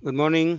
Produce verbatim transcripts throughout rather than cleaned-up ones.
Good morning.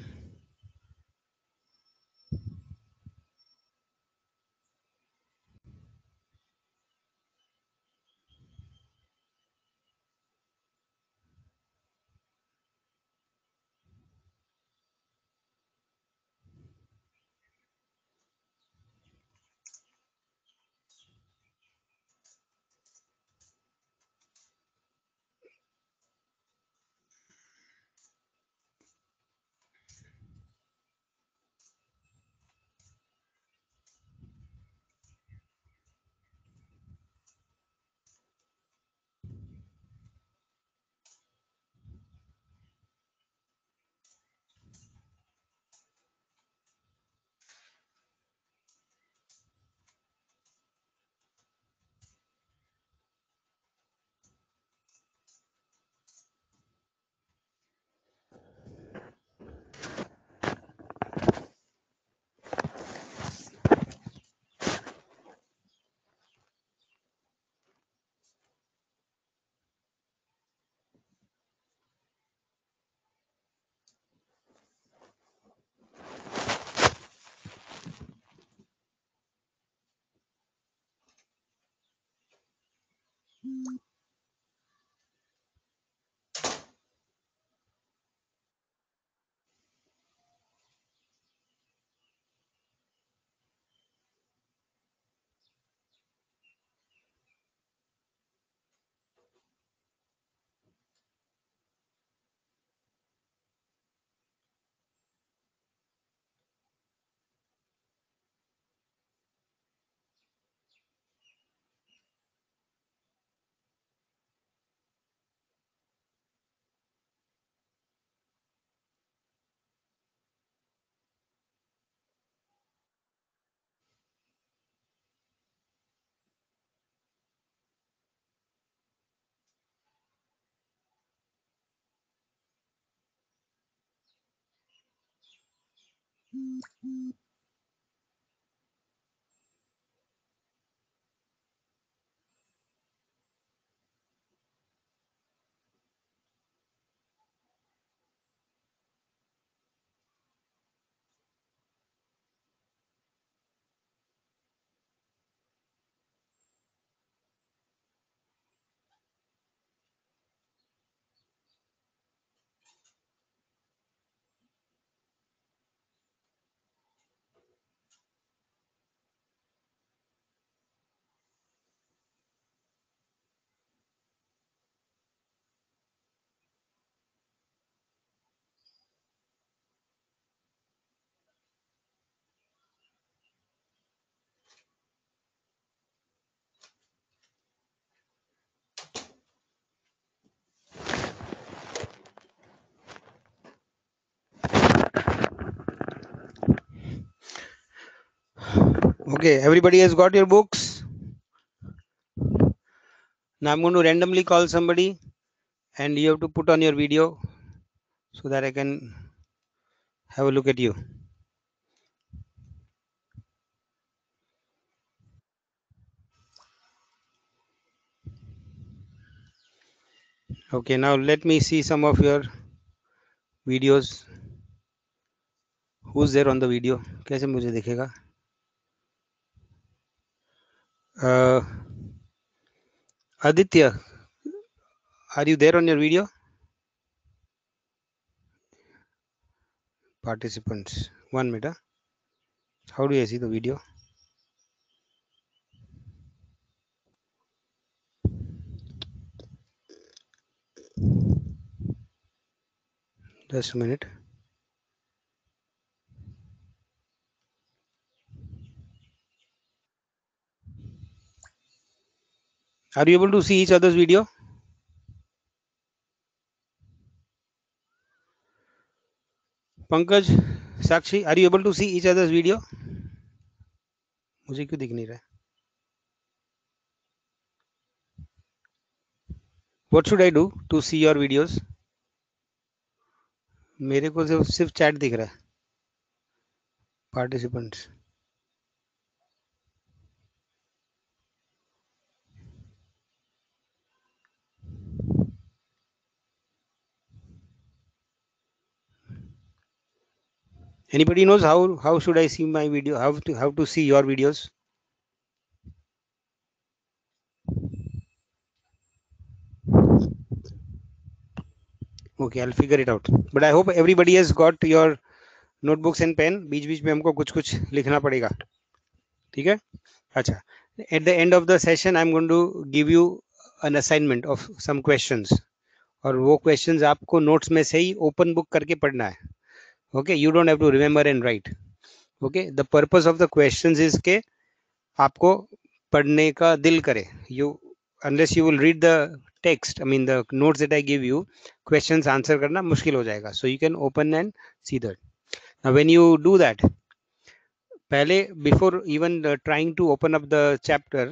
Okay, everybody has got your books. Now I'm going to randomly call somebody and you have to put on your video so that I can have a look at you. Okay, now let me see some of your videos. Who's there on the video? कैसे मुझे दिखेगा? Uh, Aditya, are you there on your video? Participants. One minute. Huh? How do I see the video? Just a minute. Are you able to see each other's video? Pankaj, Sakshi, are you able to see each other's video? मुझे क्यों दिख नहीं रहा है? What should I do to see your videos? मेरे को सिर्फ सिर्फ चैट दिख रहा है. Participants. Anybody knows how how should I see my video? How to how to see your videos? Okay, I'll figure it out. But I hope everybody has got your notebooks and pen. बीच बीच में हमको कुछ कुछ लिखना पड़ेगा. ठीक है? अच्छा. At the end of the session, I'm going to give you an assignment of some questions. और वो questions आपको notes में से ही open book करके पढ़ना है. Okay, you don't have to remember and write. Okay, the purpose of the questions is के आपको पढ़ने का दिल करे. You unless you will read the text, I mean the notes that I give you, questions answer करना मुश्किल हो जाएगा. So you can open and see that. Now when you do that, पहले before even uh, trying to open up the chapter,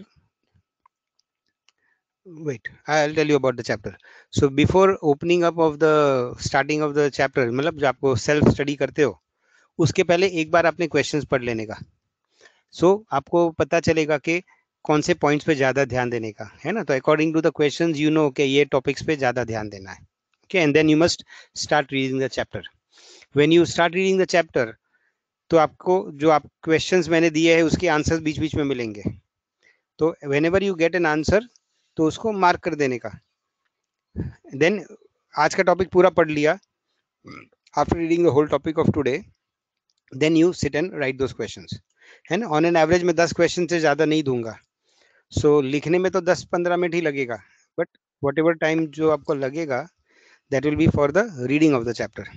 wait, I'll tell you about the chapter. So before opening up of the starting of the chapter, मतलब जब आपको self study करते हो, उसके पहले एक बार आपने questions पढ़ लेने का. So आपको पता चलेगा कि कौन से पॉइंट्स पे ज्यादा ध्यान देने का है ना. तो according to the questions you know कि ये टॉपिक्स पे ज्यादा ध्यान देना है. Okay, and then you must start reading the chapter. When you start reading the chapter, तो आपको जो आप क्वेश्चंस मैंने दिए हैं उसके आंसर्स बीच बीच में मिलेंगे. तो whenever you get an answer, तो उसको मार्क कर देने का. देन आज का टॉपिक पूरा पढ़ लिया, after reading the whole topic of today, then you sit and write those questions. है ना. ऑन एन एवरेज में दस क्वेश्चन से ज्यादा नहीं दूंगा. सो so, लिखने में तो दस पंद्रह मिनट ही लगेगा, बट वट एवर टाइम जो आपको लगेगा, that will be for the reading of the chapter.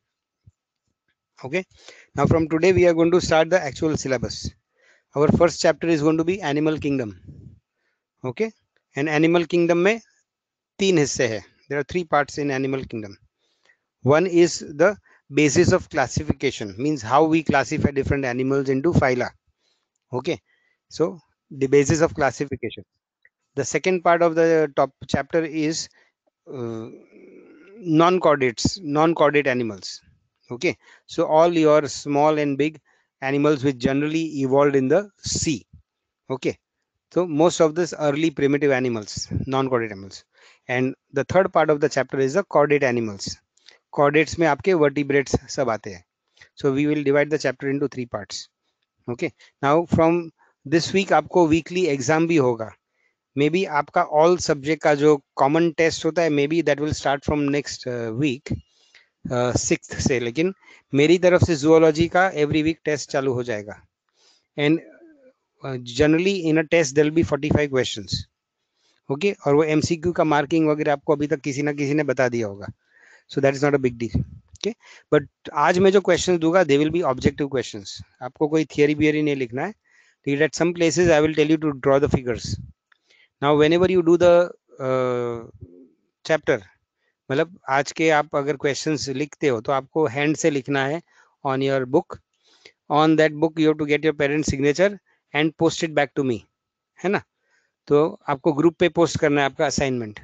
Okay, now from today we are going to start the actual syllabus. Our first chapter is going to be animal kingdom. Okay, and animal kingdom में तीन हिस्से हैं. There are three parts in animal kingdom. One is the basis of classification, means how we classify different animals into phyla. Okay, so the basis of classification. The second part of the top chapter is uh, non-chordates, non-chordate animals. Okay, so all your small and big animals which generally evolved in the sea. Okay, so most of this early primitive animals, non-chordate animals. And the third part of the chapter is the chordate animals. Chordates में आपके vertebrates सब आते हैं. So we will divide the chapter into three parts. Okay, now from this week आपको weekly exam भी होगा. Maybe आपका all subject का जो कॉमन टेस्ट होता है, maybe that will start from next week sixth से. लेकिन मेरी तरफ से जूलॉजी का एवरी वीक टेस्ट चालू हो जाएगा. And generally in a test there will be forty five questions. Okay, और वो एमसीक्यू का मार्किंग वगैरह आपको अभी तक किसी ना किसी ने बता दिया होगा. So that is not a big deal. Okay, but आज मैं जो क्वेश्चन दूंगा they will be objective questions. आपको कोई थियरी बियरी नहीं लिखना है. At some places I will tell you to draw the figures. Now whenever you do the uh, chapter, मतलब आज के आप अगर questions लिखते हो तो आपको hand से लिखना है on your book. On that book you have to get your parents signature and post it back to me, है ना. तो आपको group पे post करना है आपका assignment.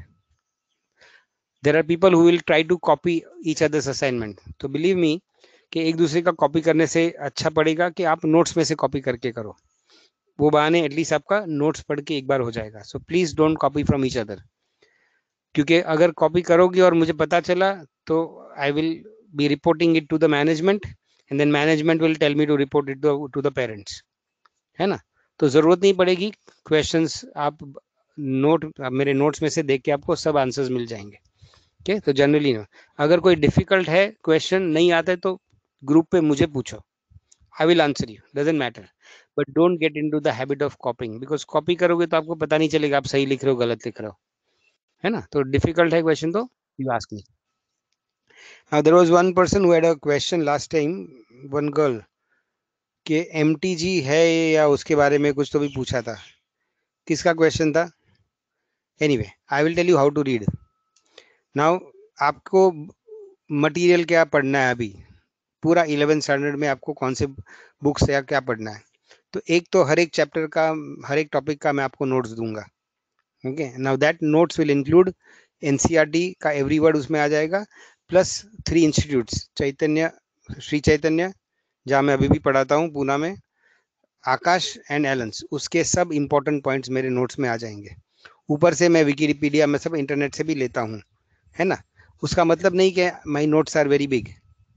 There are people who will try to copy each other's assignment. तो believe me कि एक दूसरे का copy करने से अच्छा पड़ेगा कि आप notes में से copy करके करो. वो बहाने एटलीस्ट आपका नोट्स पढ़ के एक बार हो जाएगा. So please don't copy from each other, क्योंकि अगर कॉपी करोगे और मुझे पता चला तो I will be reporting it to the management, and then management will tell me to report it to the parents. है ना. तो जरूरत नहीं पड़ेगी. क्वेश्चंस आप नोट मेरे नोट्स में से देख के आपको सब आंसर्स मिल जाएंगे. Okay okay? तो जनरली अगर कोई डिफिकल्ट है, क्वेश्चन नहीं आता है, तो ग्रुप पे मुझे पूछो. I will answer you, doesn't matter, but don't get into the habit of copying, because copy करोगे तो आपको पता नहीं चलेगा आप सही लिख रहे हो गलत लिख रहे हो, है ना. तो difficult है question तो you ask me. Now there was one person who had a question last time, one girl, कि M T G है या उसके बारे में कुछ तो भी पूछा था. किसका question था? Anyway, I will tell you how to read. Now आपको मटेरियल क्या पढ़ना है अभी, पूरा इलेवेंथ स्टैंडर्ड में आपको कौन से बुक्स या क्या पढ़ना है. तो एक तो हर एक चैप्टर का, हर एक टॉपिक का मैं आपको नोट्स दूंगा. Okay, now that notes will include NCERT का एवरी वर्ड उसमें आ जाएगा, plus three institutes, Chaitanya, Shri Chaitanya जहाँ मैं अभी भी पढ़ाता हूँ पूना में, आकाश एंड एलेंस, उसके सब इंपॉर्टेंट पॉइंट्स मेरे नोट्स में आ जाएंगे. ऊपर से मैं विकिपीडिया में सब इंटरनेट से भी लेता हूँ, है ना. उसका मतलब नहीं कि my notes are very big,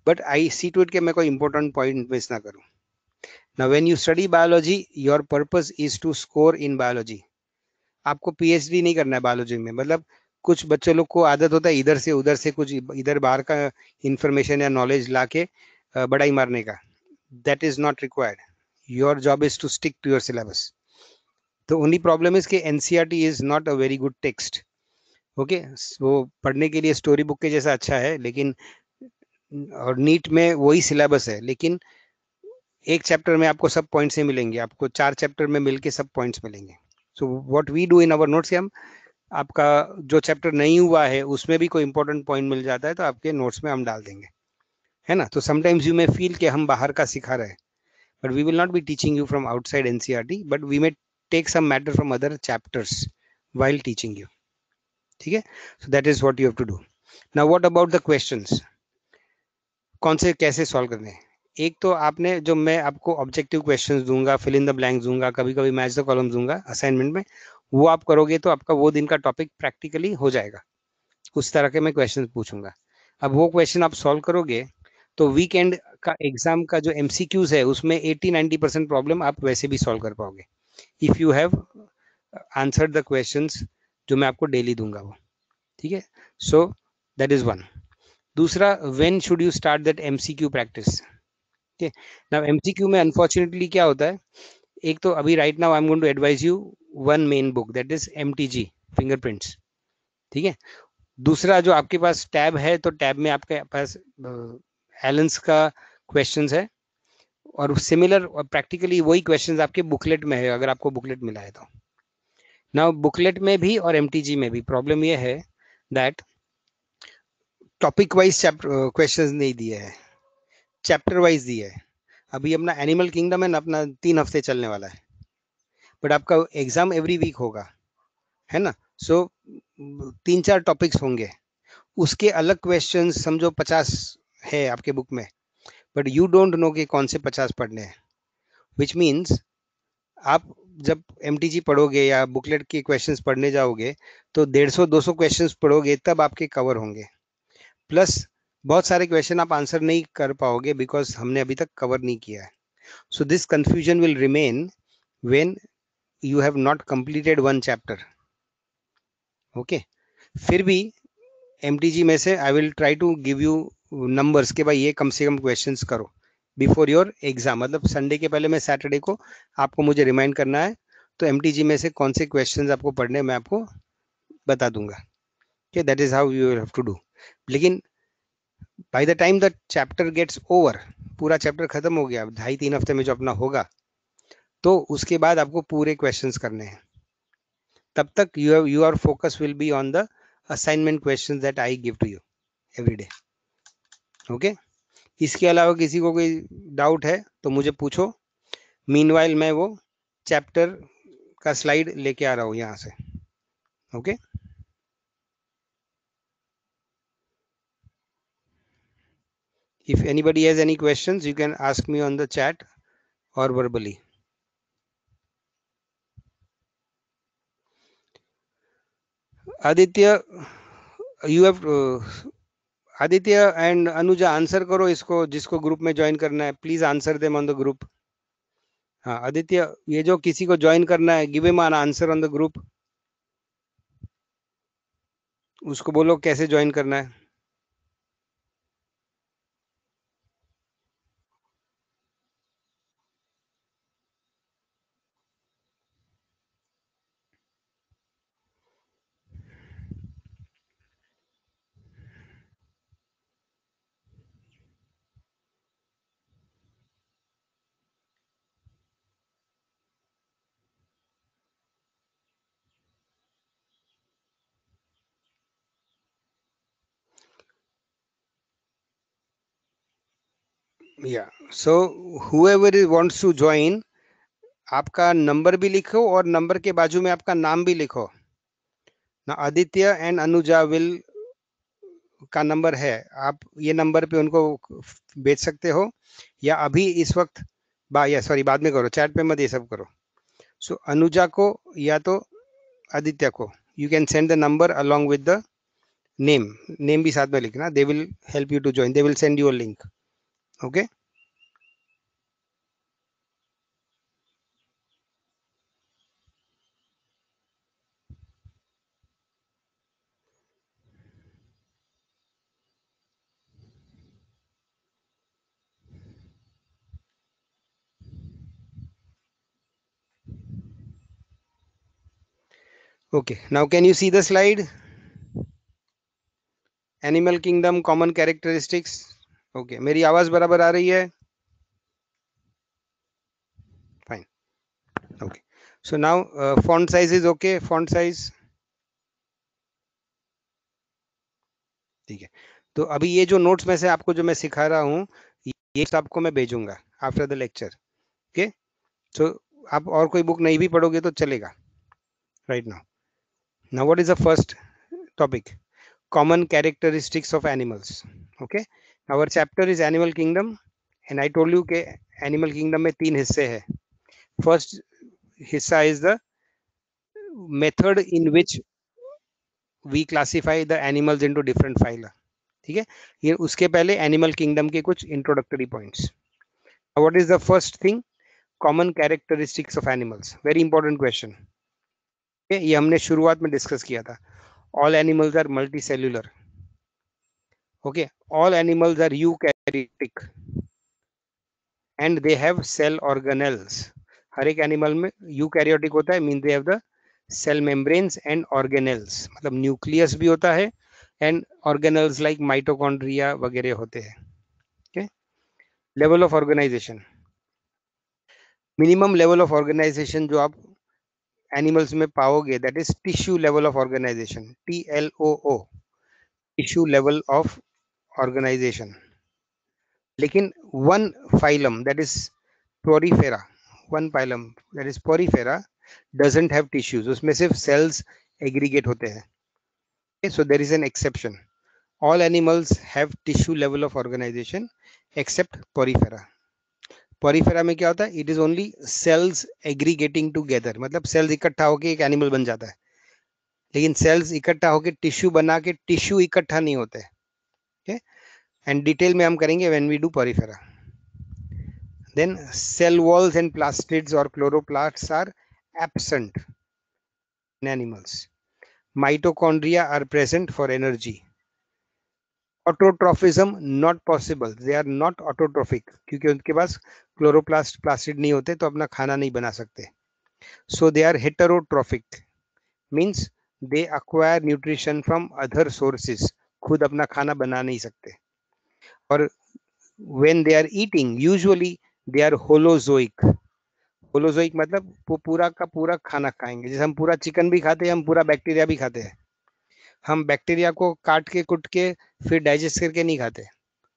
but I see to it के मैं कोई इंपॉर्टेंट पॉइंट मिस ना करूं. Now when you study biology, your purpose is to score in biology. आपको पीएचडी नहीं करना है बायोलॉजी में. मतलब कुछ बच्चों लोग को आदत होता है इधर से उधर से कुछ इधर बाहर का इंफॉर्मेशन या नॉलेज लाके बड़ाई मारने का. That is not required. Your job is to stick to your syllabus. तो ओनली प्रॉब्लम इज कि NCERT is not a very good text. Okay, वो पढ़ने के लिए स्टोरी बुक के जैसा अच्छा है, लेकिन और नीट में वही सिलेबस है, लेकिन एक चैप्टर में आपको सब पॉइंट्स नहीं मिलेंगे, आपको चार चैप्टर में मिलके सब पॉइंट्स मिलेंगे. So what we do in our notes, हम आपका जो चैप्टर नहीं हुआ है उसमें भी कोई इंपॉर्टेंट पॉइंट मिल जाता है तो आपके नोट्स में हम डाल देंगे, है ना. तो समटाइम्स यू मे फील कि हम बाहर का सिखा रहे हैं, but we will not be teaching you from outside NCERT, but we may take some matter from other chapters while teaching you. ठीक है. So that is what you have to do. Now what about the questions, कौन से कैसे solve करने हैं. एक तो आपने जो मैं आपको ऑब्जेक्टिव क्वेश्चंस दूंगा, फिल इन द ब्लैंक दूंगा, कभी कभी मैच द कॉलम दूंगा असाइनमेंट में, वो आप करोगे तो आपका वो दिन का टॉपिक प्रैक्टिकली हो जाएगा. उस तरह के मैं क्वेश्चन पूछूंगा. अब वो क्वेश्चन आप सॉल्व करोगे तो वीकेंड का एग्जाम का जो एमसीक्यूज है उसमें एटी नाइनटी परसेंट प्रॉब्लम आप वैसे भी सॉल्व कर पाओगे, if you have answered the questions जो मैं आपको डेली दूंगा वो. ठीक है. So that is one. दूसरा, when should you start that MCQ practice. ठीक है. नाउ एमसीक्यू में अनफॉर्चुनेटली क्या होता है, एक तो अभी right now I am going to advise you one main book, that is MTG fingerprints. ठीक है. दूसरा जो आपके पास टैब है, तो टैब में आपके पास एलेंस का क्वेश्चंस है, और सिमिलर और प्रैक्टिकली वही क्वेश्चंस आपके बुकलेट में है, अगर आपको बुकलेट मिला है तो. नाउ बुकलेट में भी और एमटीजी में भी प्रॉब्लम यह है that topic wise chapter questions नहीं दिए हैं, चैप्टर वाइज दिए है. अभी अपना एनिमल किंगडम है ना, अपना तीन हफ्ते चलने वाला है, बट आपका एग्जाम एवरी वीक होगा, है ना. सो so, तीन चार टॉपिक्स होंगे, उसके अलग क्वेश्चन समझो पचास है आपके बुक में, बट यू डोंट नो कि कौन से पचास पढ़ने हैं. विच मीन्स आप जब एमटीजी पढ़ोगे या बुकलेट के क्वेश्चंस पढ़ने जाओगे तो डेढ़ सौ दो सौ क्वेश्चंस पढ़ोगे तब आपके कवर होंगे. प्लस बहुत सारे क्वेश्चन आप आंसर नहीं कर पाओगे बिकॉज हमने अभी तक कवर नहीं किया है. So this confusion will remain when you have not completed one chapter. Okay. फिर भी एमटीजी में से I will try to give you numbers के भाई ये कम से कम क्वेश्चंस करो बिफोर योर एग्जाम. मतलब संडे के पहले मैं सैटरडे को आपको मुझे रिमाइंड करना है, तो एमटीजी में से कौन से क्वेश्चंस आपको पढ़ने मैं आपको बता दूंगा. okay, that is how you have to do. लेकिन by the time the chapter gets over, पूरा चैप्टर खत्म हो गया ढाई तीन हफ्ते में जो अपना होगा, तो उसके बाद आपको पूरे क्वेश्चंस करने हैं. तब तक you your focus will be on the assignment questions that I give to you every day. Okay. इसके अलावा किसी को कोई डाउट है तो मुझे पूछो. मीनवाइल मैं वो चैप्टर का स्लाइड लेके आ रहा हूँ यहाँ से. Okay. If anybody has any questions, you can ask me on the chat or verbally. Aditya, you have uh, Aditya and Anuja answer करो इसको, जिसको ग्रुप में ज्वाइन करना है please answer them on the group. हाँ आदित्य, ये जो किसी को ज्वाइन करना है give him an answer on the group. उसको बोलो कैसे ज्वाइन करना है. या so whoever wants to join, आपका नंबर भी लिखो और नंबर के बाजू में आपका नाम भी लिखो ना. आदित्य एंड अनुजा विल का नंबर है, आप ये नंबर पे उनको भेज सकते हो, या अभी इस वक्त बा या सॉरी बाद में करो, चैट पे मत ये सब करो. सो so, अनुजा को या तो आदित्य को you can send the number along with the name name भी साथ में लिखना. They will help you to join. They will send you a link. Okay. Okay, now can you see the slide? Animal kingdom, common characteristics. Okay, मेरी आवाज बराबर आ रही है? Fine. Okay. So now uh, font size is okay. Font size. ठीक है. तो अभी ये जो नोट्स में से आपको जो मैं सिखा रहा हूँ, ये आपको मैं भेजूंगा after the lecture. Okay. So आप और कोई बुक नहीं भी पढ़ोगे तो चलेगा. Right now. Now what is the first topic? Common characteristics of animals. Okay. Our chapter is animal kingdom, and I told you कि animal kingdom में तीन हिस्से हैं. First हिस्सा is the method in which we classify the animals into different phyla. ठीक है. ये उसके पहले animal kingdom के कुछ introductory points. What is the first thing? Common characteristics of animals. Very important question. okay, ये हमने शुरुआत में डिस्कस किया था. All animals are multicellular. Okay. All animals are eukaryotic. And they have cell organelles. हर एक एनिमल में eukaryotic होता है, mean they have the cell membranes and organelles. मतलब न्यूक्लियस भी होता है एंड ऑर्गेनेल्स लाइक माइटोकॉन्ड्रिया वगैरह होते हैं. Okay. Level of organization. Minimum level of organization जो आप एनिमल्स में पाओगे, that is tissue level of organization. T L O O, tissue level of organization. लेकिन one phylum that is porifera, one phylum that is porifera doesn't have tissues. उसमें सिर्फ cells aggregate होते हैं. okay, so there is an exception. All animals have tissue level of organization except porifera. porifera में क्या होता है? It is only cells aggregating together. मतलब cells इकट्ठा होके एक animal बन जाता है, लेकिन cells इकट्ठा होके tissue बना के tissue इकट्ठा नहीं होते. okay? and detail में हम करेंगे when we do porifera. Then cell walls and plastids or chloroplasts are absent in animals. Mitochondria are present for energy. Autotrophism not possible. They are not autotrophic क्योंकि उनके पास chloroplast plastid नहीं होते, तो अपना खाना नहीं बना सकते. So they are heterotrophic, means they acquire nutrition from other sources. खुद अपना खाना बना नहीं सकते. और when they are eating, usually they are holozoic. Holozoic मतलब वो पूरा का पूरा खाना खाएंगे. जैसे हम पूरा चिकन भी खाते हैं, हम पूरा बैक्टीरिया भी खाते हैं. हम बैक्टीरिया को काट के कुट के फिर डाइजेस्ट करके नहीं खाते.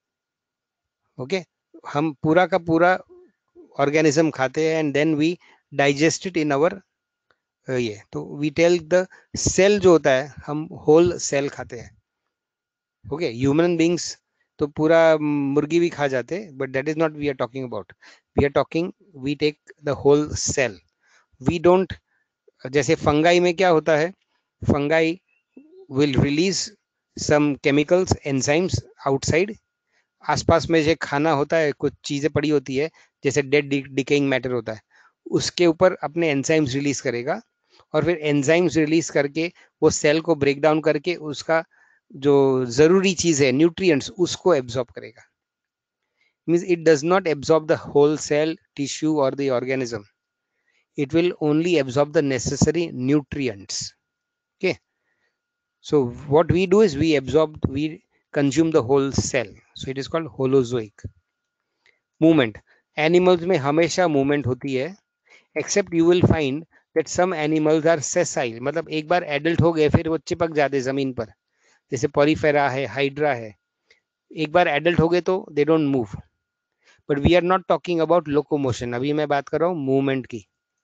ओके. हम पूरा का पूरा ऑर्गेनिज्म खाते हैं and then we digest it in our ये. तो वी टेल द सेल जो होता है, हम होल सेल खाते हैं. ओके. ह्यूमन बींग्स तो पूरा मुर्गी भी खा जाते, but that is not we are talking about. We are talking, we take the whole cell. We don't, जैसे फंगाई में क्या होता है, fungi will release some chemicals, enzymes outside. आसपास में जो खाना होता है, कुछ चीजें पड़ी होती है, जैसे डेड डिकेइंग मैटर होता है, उसके ऊपर अपने एंजाइम्स रिलीज करेगा, और फिर एंजाइम्स रिलीज करके वो सेल को ब्रेक डाउन करके उसका जो जरूरी चीज है, न्यूट्रिएंट्स, उसको एब्जॉर्ब करेगा. Means it does not absorb the whole cell, tissue और the organism. it will only absorb the necessary nutrients. Okay. So what we do is we absorb, we consume the whole cell. So it is called holozoic. Movement. Animals में हमेशा movement होती है, except you will find that some animals are sessile. मतलब एक बार adult हो गए फिर वो चिपक जाते जमीन पर. जैसे पोरीफेरा है, हाइड्रा है, एक बार adult हो गए तो they don't move. But we are not talking about locomotion. अभी मैं बात कर रहा हूँ movement की.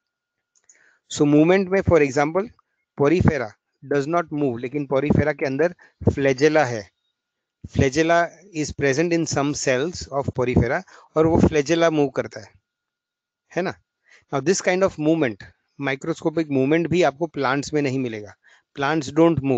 So movement में for example porifera does not move, लेकिन पोरीफेरा के अंदर फ्लैजेला है. Flagella is present in some cells of porifera, और वो फ्लैजेला मूव करता है, है ना. Now this kind of movement, microscopic movement भी आपको प्लांट्स में नहीं मिलेगा. Plants don't move.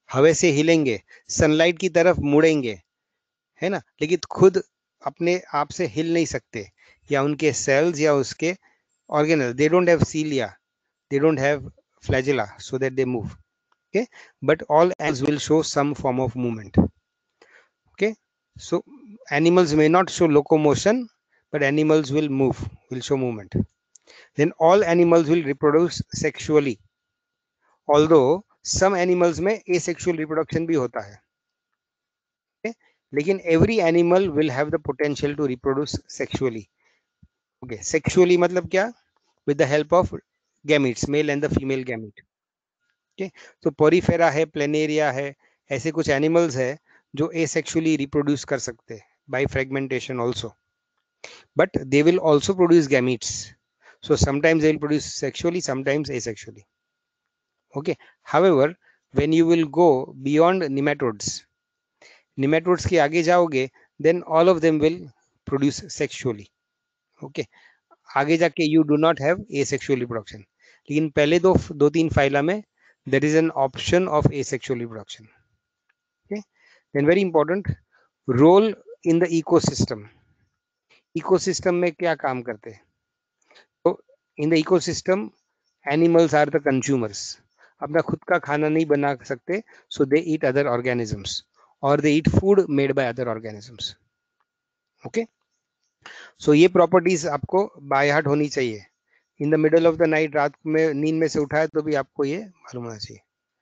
हवा से हिलेंगे, सनलाइट की तरफ मुड़ेंगे, है ना, लेकिन खुद अपने आप से हिल नहीं सकते, या उनके सेल्स या उसके organelle, they don't have cilia, they don't have flagella so that they move. Okay, but all animals will show some form of movement. Okay, so animals may not show locomotion, but animals will move, will show movement. Then all animals will reproduce sexually, although some animals में asexual reproduction भी होता है. Okay? लेकिन every animal will have the potential to reproduce sexually. Okay, sexually मतलब क्या? With the help of gametes, male and the female gamete. Okay? तो porifera है, planaria है, ऐसे कुछ एनिमल्स है जो एसेक्सुअली रिप्रोड्यूस कर सकते हैं by fragmentation also, but they will also produce gametes, so sometimes they will produce sexually, sometimes asexually. Okay, however, when you will go beyond nematodes, nematodes के आगे जाओगे, then all of them will produce sexually. Okay, आगे जाके you do not have asexual reproduction, लेकिन पहले दो दो तीन फाइला में there is an option of asexual reproduction. Okay, then very important, role in the ecosystem. ecosystem में क्या काम करते हैं? तो in the ecosystem animals are the consumers, अपना खुद का खाना नहीं बना सकते, so they eat other organisms or they eat food made by other organisms. Okay, so ये properties आपको by heart होनी चाहिए. In the middle of the night, रात में नींद में से उठाए तो भी आपको ये मालूम होना चाहिए.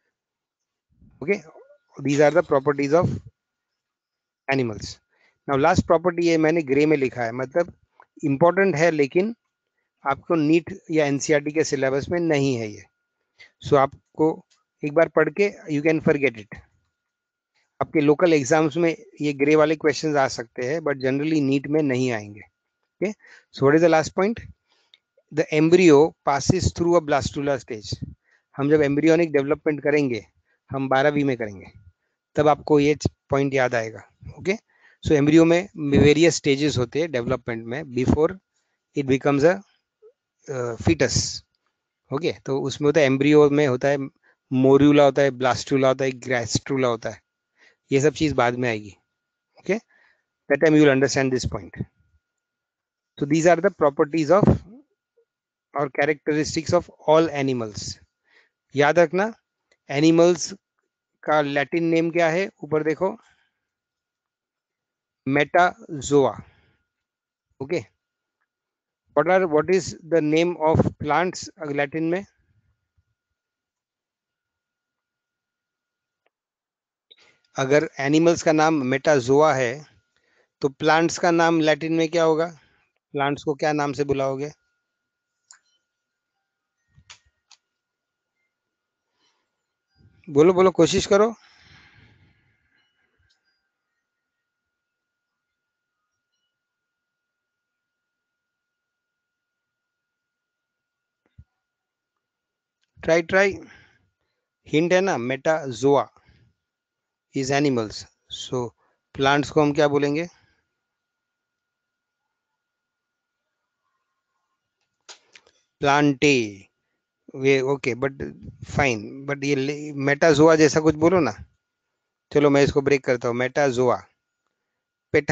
Okay, these are the properties of animals. Now last property है, मैंने ग्रे में लिखा है, मतलब important है लेकिन आपको नीट या एनसीईआरटी के सिलेबस में नहीं है ये, सो so, आपको एक बार पढ़ के यू कैन फॉरगेट इट. आपके लोकल एग्जाम्स में ये ग्रे वाले क्वेश्चंस आ सकते हैं, बट जनरली नीट में नहीं आएंगे. Okay, so what is the last point? The embryo passes through a blastula stage. हम जब एम्ब्रियोनिक डेवलपमेंट करेंगे, हम बारहवीं में करेंगे, तब आपको ये पॉइंट याद आएगा. ओके, सो एम्ब्रियो में वेरियस स्टेजेस होते हैं डेवलपमेंट में before it becomes a foetus. Okay, तो उसमें होता है, एम्ब्रियो में होता है मोर्यूला होता है, ब्लास्टुला होता है, ग्रेस्ट्रुला होता है, ये सब चीज बाद में आएगी. Okay, that time you will understand this point. So these are the properties of or characteristics of all animals. याद रखना, एनिमल्स का लैटिन नेम क्या है, ऊपर देखो, metazoa. Okay, what are what is the name of plants Latin में? अगर animals का नाम मेटाजोआ है तो प्लांट्स का नाम लैटिन में क्या होगा? प्लांट्स को क्या नाम से बुलाओगे? बोलो बोलो, कोशिश करो. Try try. हिंट है ना, metazoa is animals, so plants को हम क्या बोलेंगे? प्लांटे. वे ओके, बट फाइन, बट ये मेटाजोआ जैसा कुछ बोलो ना. चलो मैं इसको ब्रेक करता हूँ, मेटाजोआ पेटा.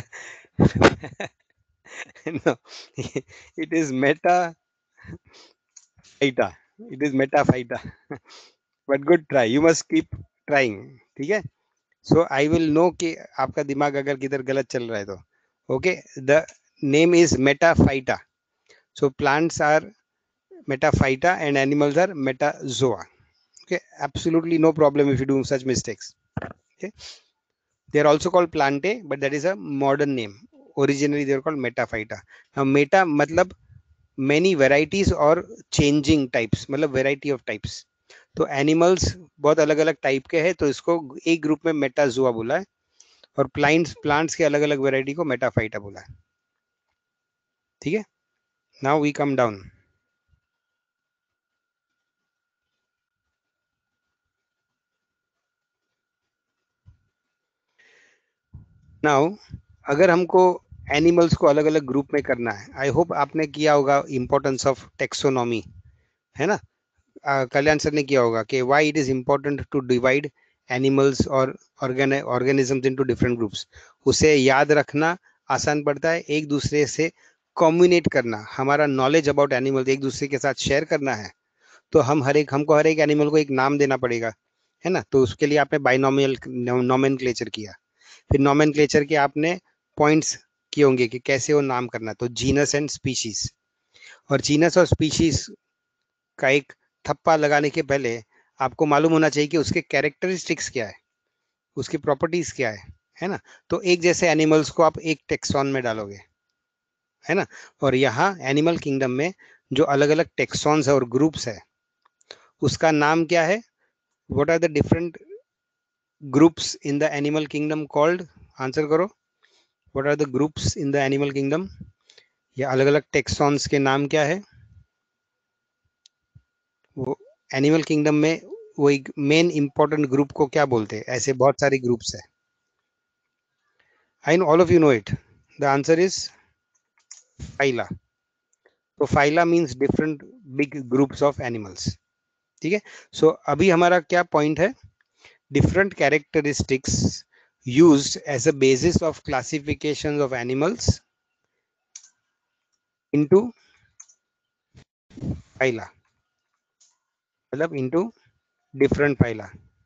No, it is meta phyta, it is meta phyta. But good try, you must keep trying. ठीक है, सो आई विल नो कि आपका दिमाग अगर किधर गलत चल रहा है तो. Okay, the name is metaphyta. So plants are metaphyta and animals are metazoa. Okay, absolutely no problem if you do such mistakes. Okay, they are also called plantae, but that is a modern name. Originally they were called metaphyta. Now meta matlab many varieties or changing types, मतलब variety of types. तो animals बहुत अलग अलग type के हैं, तो इसको एक ग्रुप में मेटाजोआ बोला है, और प्लांट्स प्लांट्स के अलग अलग वेराइटी को मेटाफाइटा बोला है. ठीक है, now we come down. Now अगर हमको एनिमल्स को अलग अलग ग्रुप में करना है, आई होप आपने किया होगा इंपॉर्टेंस ऑफ टेक्सोनॉमी, है ना. uh, कल्याण सर ने किया होगा कि why it is important to divide animals और ऑर्गेनिजम्स इनटू डिफरेंट ग्रुप्स, उसे याद रखना आसान पड़ता है। एक दूसरे से कम्युनिकेट करना, हमारा नॉलेज अबाउट एनिमल्स एक दूसरे के साथ शेयर करना है, तो हम हर एक हमको हर एक एनिमल को एक नाम देना पड़ेगा, है ना। तो उसके लिए आपने बाइनोमियल नोमेनक्लेचर किया, फिर नोमेनक्लेचर के आपने पॉइंट्स किए होंगे कि कैसे वो नाम करना है। तो जीनस एंड स्पीशीज, और जीनस और स्पीशीज का एक थप्पा लगाने के पहले आपको मालूम होना चाहिए कि उसके कैरेक्टरिस्टिक्स क्या है, उसकी प्रॉपर्टीज क्या है है ना। तो एक जैसे एनिमल्स को आप एक टेक्सॉन में डालोगे, है ना। और यहाँ एनिमल किंगडम में जो अलग अलग टेक्सॉन्स है और ग्रुप्स है, उसका नाम क्या है? What are the different groups in the animal kingdom called? Answer करो। What are the groups in the animal kingdom? या अलग अलग टेक्सॉन्स के नाम क्या है? वो एनिमल किंगडम में वो एक मेन इंपॉर्टेंट ग्रुप को क्या बोलते हैं? ऐसे बहुत सारे ग्रुप्स है। I know all of you know it. The answer is phyla. तो phyla means different big groups of animals. ठीक है। सो so, अभी हमारा क्या पॉइंट है? Different characteristics used as a basis of classifications of animals into phyla, मतलब into different phyla.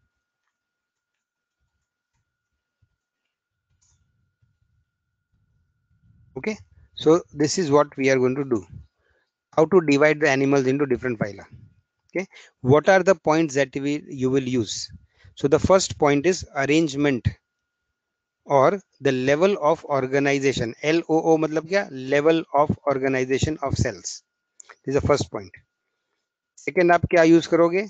Okay, so this is what we are going to do, how to divide the animals into different phyla. Okay, what are the points that we you will use? So the first point is arrangement or the level of organization. L O O मतलब क्या? Level of organization of cells. This is the first point. Second, आप क्या use करोगे?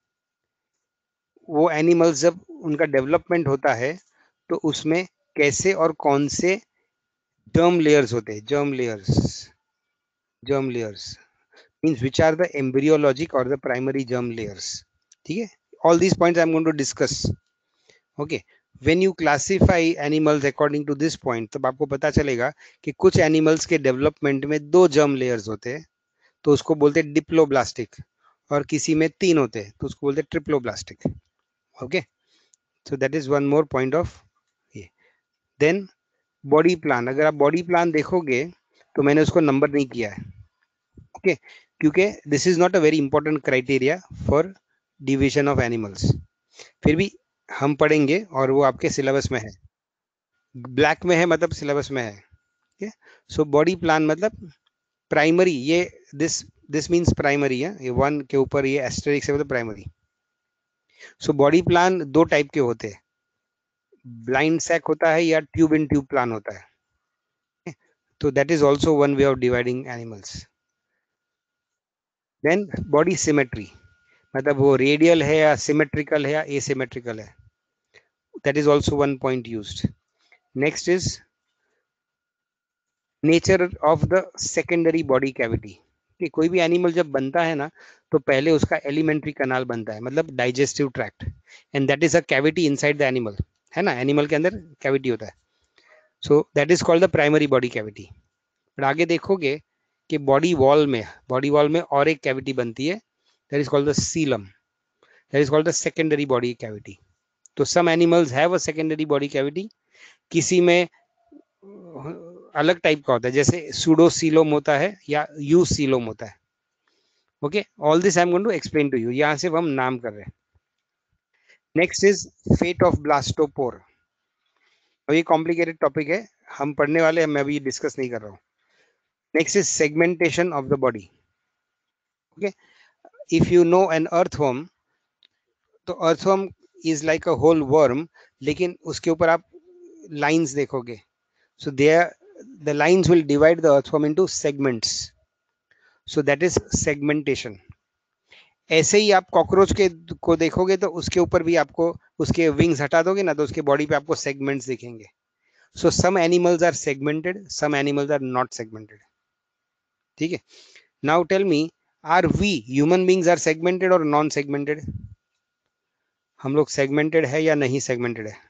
वो animals जब उनका development होता है तो उसमें कैसे और कौन से जर्म लेयर्स होते हैं? Germ layers, germ layers means which are the embryologic और द प्राइमरी जर्म लेयर्स। ठीक है, all these points I am going to discuss. Okay, when you classify animals according to this point, तब आपको पता चलेगा कि कुछ एनिमल्स के डेवलपमेंट में दो जर्म लेयर्स होते हैं, तो उसको बोलते हैं डिप्लोब्लास्टिक, और किसी में तीन होते हैं तो उसको बोलते हैं triploblastic. Okay, so that is one more point of ये। देन बॉडी प्लान, अगर आप बॉडी प्लान देखोगे तो मैंने उसको नंबर नहीं किया है। ओके, क्योंकि this is not a very important criteria for division of animals, फिर भी हम पढ़ेंगे और वो आपके सिलेबस में है। ब्लैक में है मतलब सिलेबस में है। ओके, सो बॉडी प्लान मतलब प्राइमरी, ये दिस दिस मींस प्राइमरी है, ये वन के ऊपर ये एस्टेरिक्स है मतलब प्राइमरी। सो बॉडी प्लान दो टाइप के होते हैं, ब्लाइंड सैक होता है या ट्यूब इन ट्यूब प्लान होता है। तो that is also one way of dividing animals. Then body symmetry, मतलब वो रेडियल है या सिमेट्रिकल है या एसिमेट्रिकल है, that is also one point used. Next is nature of the secondary body cavity, कि कोई भी एनिमल जब बनता है ना, तो पहले उसका एलिमेंट्री कनाल बनता है, मतलब digestive tract, and that is a cavity inside the animal, है ना। एनिमल के अंदर कैविटी होता है, so that is called the primary body cavity. पर आगे देखोगे कि बॉडी वॉल में बॉडी वॉल में और एक कैविटी बनती है, that is called the coelom, that is called the secondary body cavity. तो some animals have a secondary body cavity, किसी में अलग टाइप का होता है, जैसे सूडोसीलोम होता है या यूसीलोम होता है। Okay, all this I am going to explain to you, यहाँ से हम नाम कर रहे हैं। Next is fate of blastopore. अब ये कॉम्प्लिकेटेड टॉपिक है, हम पढ़ने वाले हैं, मैं अभी डिस्कस नहीं कर रहा हूँ। Next is segmentation of the body. Okay, if you know an earthworm, तो earthworm is like a whole worm, लेकिन उसके ऊपर आप लाइंस देखोगे, so there the lines will divide the earthworm into segments, so that is segmentation. ऐसे ही आप cockroach के को देखोगे तो उसके ऊपर भी आपको उसके विंग्स हटा दोगे ना, तो उसके बॉडी पे आपको सेगमेंट्स दिखेंगे। So some animals are segmented, some animals are not segmented. ठीक है, now tell me, are we human beings are segmented और नॉन सेगमेंटेड? हम लोग सेगमेंटेड है या नहीं सेगमेंटेड है?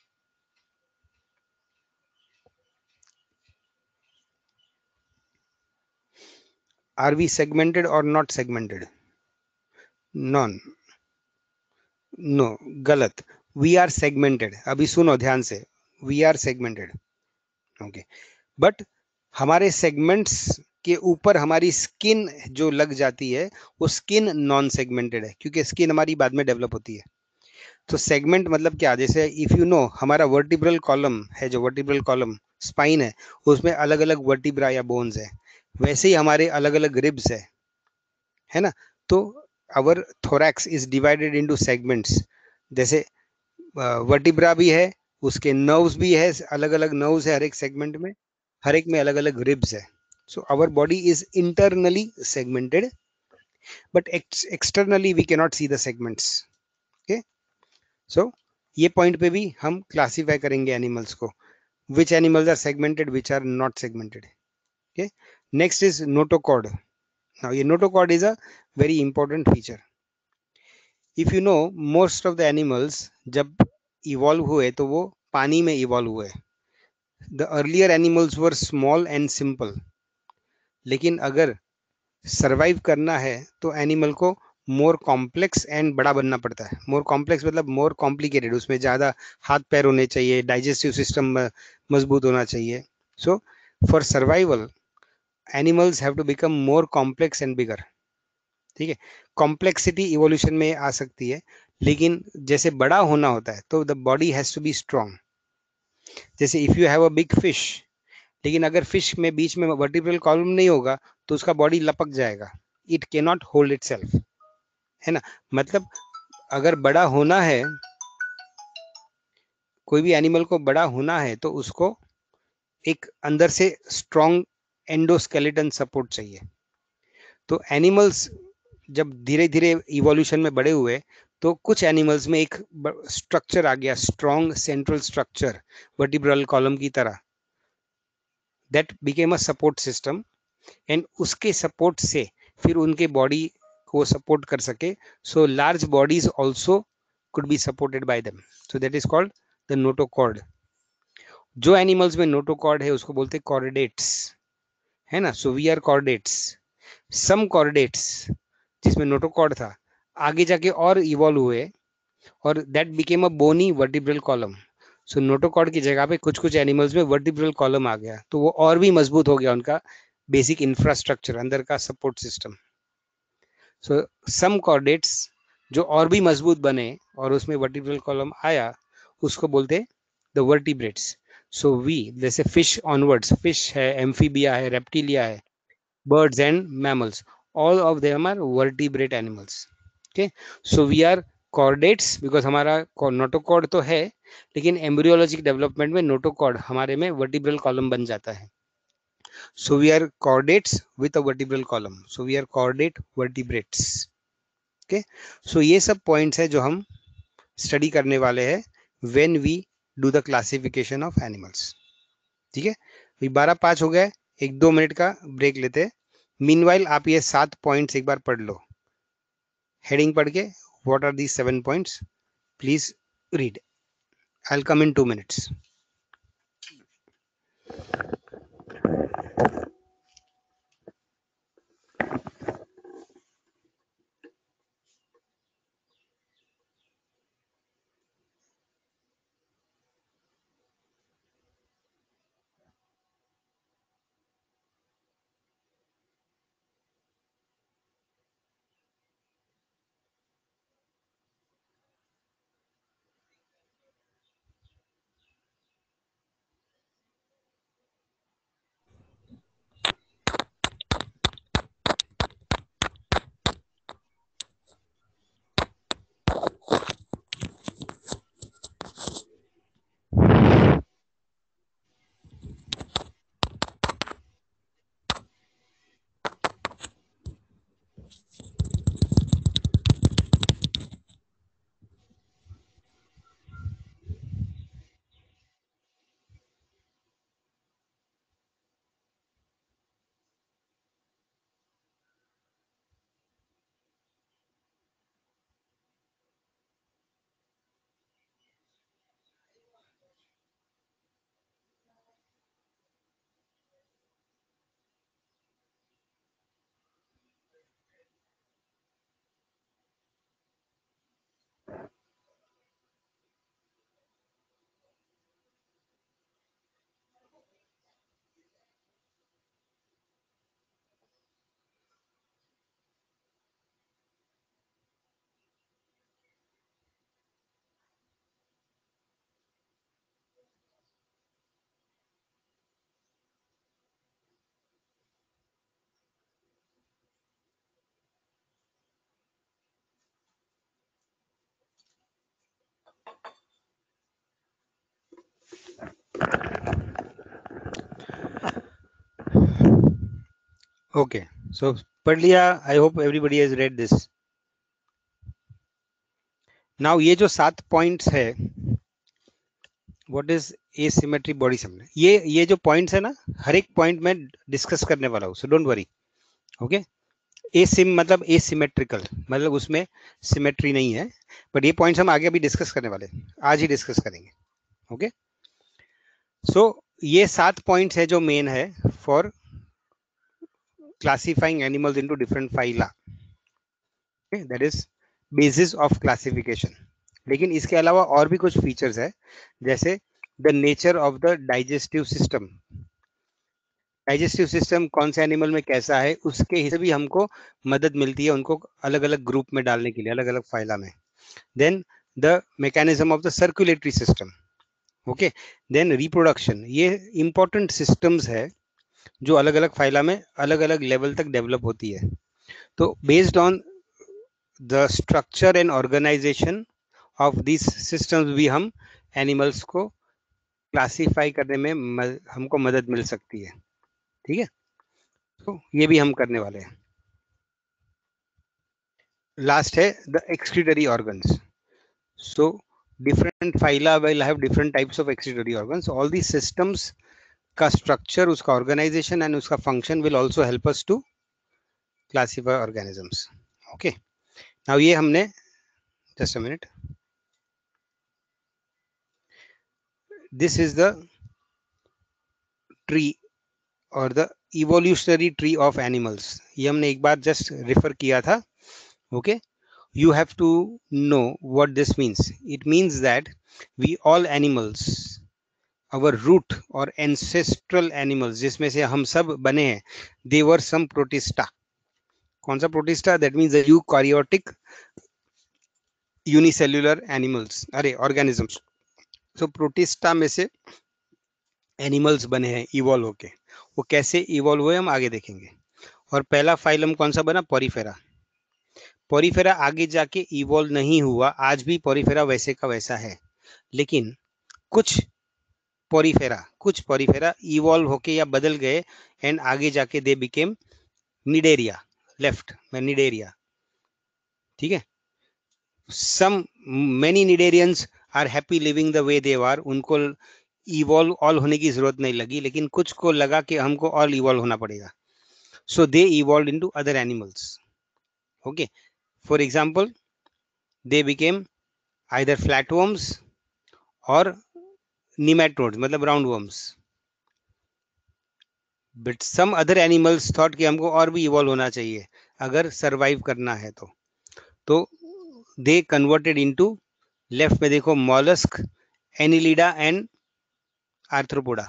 आर वी सेगमेंटेड और नॉट सेगमेंटेड? नॉन, नो, गलत। वी आर सेगमेंटेड, अभी सुनो ध्यान से, we are segmented, okay, but हमारे सेगमेंट्स के ऊपर हमारी स्किन जो लग जाती है वो स्किन नॉन सेगमेंटेड है, क्योंकि स्किन हमारी बाद में डेवलप होती है। तो सेगमेंट मतलब क्या, जैसे इफ यू नो हमारा वर्टिब्रल कॉलम है, जो वर्टिब्रल कॉलम स्पाइन है उसमें अलग अलग वर्टिब्रा या बोन्स है, वैसे ही हमारे अलग अलग रिब्स है है ना। तो our thorax is divided into segments, जैसे वर्टिब्रा भी है, उसके नर्व्स भी है, अलग अलग नर्व्स है हर एक सेगमेंट में, हर एक में अलग अलग रिब्स है। So our body is internally segmented, but externally we cannot see the segments. Okay, so ये पॉइंट पे भी हम क्लासीफाई करेंगे एनिमल्स को, which animals are segmented, which are not segmented. Okay, next is notochord. Now ये notochord is a very important feature. If you know, most of the animals जब evolve हुए तो वो पानी में evolve हुए। The earlier animals were small and simple, लेकिन अगर सरवाइव करना है तो एनिमल को मोर कॉम्प्लेक्स एंड बड़ा बनना पड़ता है। मोर कॉम्प्लेक्स मतलब मोर कॉम्प्लिकेटेड, उसमें ज़्यादा हाथ पैर होने चाहिए, डाइजेस्टिव सिस्टम मजबूत होना चाहिए। So for survival animals have to become more complex and bigger. ठीक है, कॉम्प्लेक्सिटी इवोल्यूशन में आ सकती है, लेकिन जैसे बड़ा होना होता है तो the body has to be strong. जैसे if you have a big fish, लेकिन अगर फिश में बीच में वर्टिब्रल कॉलम नहीं होगा तो उसका बॉडी लपक जाएगा, it can not hold itself, है ना। मतलब अगर बड़ा होना है, कोई भी एनिमल को बड़ा होना है तो उसको एक अंदर से स्ट्रॉन्ग एंडोस्केलेटन सपोर्ट चाहिए। तो एनिमल्स जब धीरे धीरे इवोल्यूशन में बड़े हुए तो कुछ एनिमल्स में एक स्ट्रक्चर आ गया, strong central structure vertebral column की तरह, that became a support system, and उसके सपोर्ट से फिर उनके बॉडी को सपोर्ट कर सके। So large bodies also could be supported by them, so that is called the notochord. जो एनिमल्स में नोटोकॉर्ड है उसको बोलते हैं कॉर्डेट्स, है ना। So we are chordates. Some chordates जिसमें नोटोकॉर्ड था आगे जाके और इवॉल्व हुए, और that became a bony vertebral column. So notochord की जगह पे कुछ कुछ एनिमल्स में वर्टिब्रल कॉलम आ गया, तो वो और भी मजबूत हो गया उनका बेसिक इंफ्रास्ट्रक्चर, अंदर का support system. So some chordates जो और भी मजबूत बने और उसमें वर्टिब्रल कॉलम आया, उसको बोलते द वर्टिब्रेट्स। सो वी, जैसे फिश ऑनवर्ड्स, फिश है, एम्फीबिया है, रेप्टिलिया है, birds and mammals, all of them are vertebrate animals. Okay, so we are chordates because हमारा नोटोकॉर्ड तो है, लेकिन एम्ब्रियोलॉजिक डेवलपमेंट में नोटोकॉर्ड हमारे में वर्टिब्रल कॉलम बन जाता है। so we are chordates with a vertebral column, so we are chordate vertebrates. okay, so ये सब पॉइंट्स है जो हम स्टडी करने वाले हैं when we do the classification of animals. ठीक है, अभी बारह पाँच हो गए, एक दो मिनट का ब्रेक लेते हैं। मीनवाइल आप ये सात पॉइंट्स एक बार पढ़ लो, हेडिंग पढ़ के, what are these seven points, please read. I will come in two minutes. Okay, so पढ़ लिया, I hope everybody has read this. Now ये जो सात पॉइंट्स है, व्हाट इज एसिमेट्री बॉडी समझ, ये ये जो पॉइंट्स है ना, हर एक पॉइंट में डिस्कस करने वाला हूँ, so don't worry. Okay, asym मतलब एसिमेट्रिकल, मतलब उसमें सिमेट्री नहीं है, बट ये पॉइंट्स हम आगे अभी डिस्कस करने वाले हैं, आज ही डिस्कस करेंगे। ओके, सो ये सात पॉइंट्स है जो मेन है for classifying animals into different phyla, that is basis of classification. लेकिन इसके अलावा और भी कुछ फीचर्स है, जैसे the nature of the digestive system. Digestive system कौन से एनिमल में कैसा है, उसके हिसाब से भी हमको मदद मिलती है उनको अलग अलग ग्रुप में डालने के लिए, अलग अलग फाइला में। Then the mechanism of the circulatory system. Okay, then reproduction, ये इंपॉर्टेंट सिस्टम्स है जो अलग अलग फाइला में अलग अलग लेवल तक डेवलप होती है। तो based on the structure and organisation of this systems भी हम एनिमल्स को क्लासिफाई करने में मद, हमको मदद मिल सकती है। ठीक है, तो ये भी हम करने वाले हैं। लास्ट है the excretory organs. So different phyla will have different types of excretory organs. All the systems का स्ट्रक्चर, उसका ऑर्गेनाइजेशन एंड उसका function will also help us to classify organisms. Okay, now ये हमने, just a minute, this is the tree और the evolutionary tree of animals, ये हमने एक बार जस्ट रेफर किया था। Okay, you have to know what this means. It means that we all animals, our root or ancestral animals, जिसमें से हम सब बने हैं, they were some protista. कौन सा protista? that means the eukaryotic unicellular animals, अरे organisms. so प्रोटिस्टा में से एनिमल्स बने हैं इवॉल्व होके। वो कैसे इवॉल्व हुए हम आगे देखेंगे। और पहला फाइलम कौन सा बना? पोरिफेरा। पोरिफेरा आगे जाके इवॉल्व नहीं हुआ, आज भी पोरिफेरा वैसे का वैसा है, लेकिन कुछ पोरिफेरा कुछ पोरिफेरा इवॉल्व होके या बदल गए एंड आगे जाके दे बिकेम निडेरिया, लेफ्ट में निडेरिया। ठीक है, some many cnidarians are happy living the way they are, उनको इवॉल्व ऑल होने की जरूरत नहीं लगी, लेकिन कुछ को लगा कि हमको ऑल इवॉल्व होना पड़ेगा, so they evolve into other animals. Okay, for example they became either flatworms और निमेटोड्स, मतलब round worms. But some other animals thought कि हमको और भी इवॉल्व होना चाहिए अगर सरवाइव करना है तो तो दे कन्वर्टेड इनटू, लेफ्ट में देखो, mollusc, annelida and arthropoda.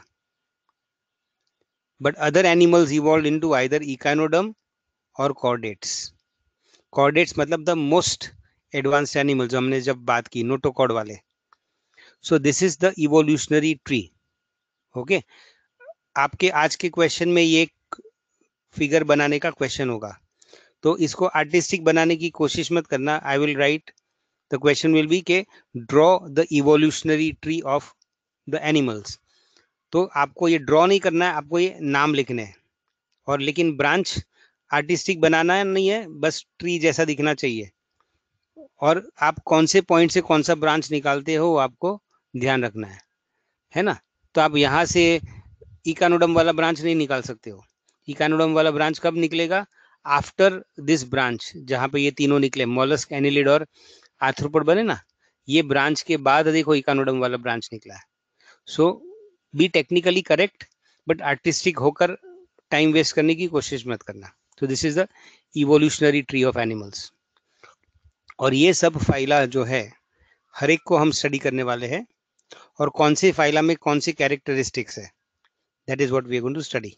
But other animals evolve into either echinoderm और कॉर्डेट्स। कॉर्डेट्स मतलब द मोस्ट एडवांस्ड एनिमल, जो हमने जब बात की नोटोकॉर्ड वाले। So this is the evolutionary tree. Okay, आपके आज के क्वेश्चन में ये फिगर बनाने का क्वेश्चन होगा, तो इसको आर्टिस्टिक बनाने की कोशिश मत करना। I will write the question will be के draw the evolutionary tree of the animals. तो आपको ये ड्रॉ नहीं करना है, आपको ये नाम लिखने हैं, और लेकिन ब्रांच आर्टिस्टिक बनाना है नहीं है, बस ट्री जैसा दिखना चाहिए। और आप कौन से पॉइंट से कौन सा ब्रांच निकालते हो आपको ध्यान रखना है, है ना। तो आप यहाँ से इकानोडम वाला ब्रांच नहीं निकाल सकते हो। इकानोडम वाला ब्रांच कब निकलेगा? आफ्टर दिस ब्रांच, जहां पे ये तीनों निकले, मोलस्क, एनिलिड और आर्थ्रोपोड बने ना, ये ब्रांच के बाद देखो इकानोडम वाला ब्रांच निकला है। So be technically correct, but artistic होकर टाइम वेस्ट करने की कोशिश मत करना। तो this is the evolutionary tree of animals. और ये सब फाइला जो है, हर एक को हम स्टडी करने वाले हैं, और कौन से फाइला में कौन सी कैरेक्टरिस्टिक्स है, that is what we are going to study.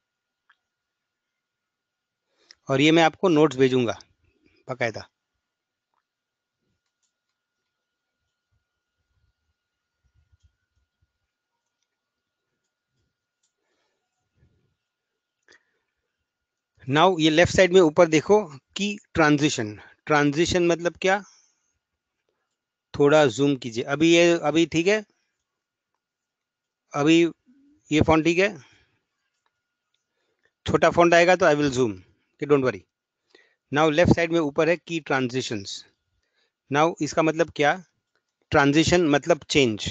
और ये मैं आपको नोट्स भेजूंगा बाकायदा। नाउ ये लेफ्ट साइड में ऊपर देखो कि ट्रांजिशन, ट्रांजिशन मतलब क्या? थोड़ा जूम कीजिए, अभी ये अभी ठीक है, अभी ये फॉन्ट ठीक है। छोटा फॉन्ट आएगा तो I will zoom, don't worry. Now left side में ऊपर है की ट्रांजिशंस। नाउ इसका मतलब क्या, ट्रांजिशन मतलब चेंज।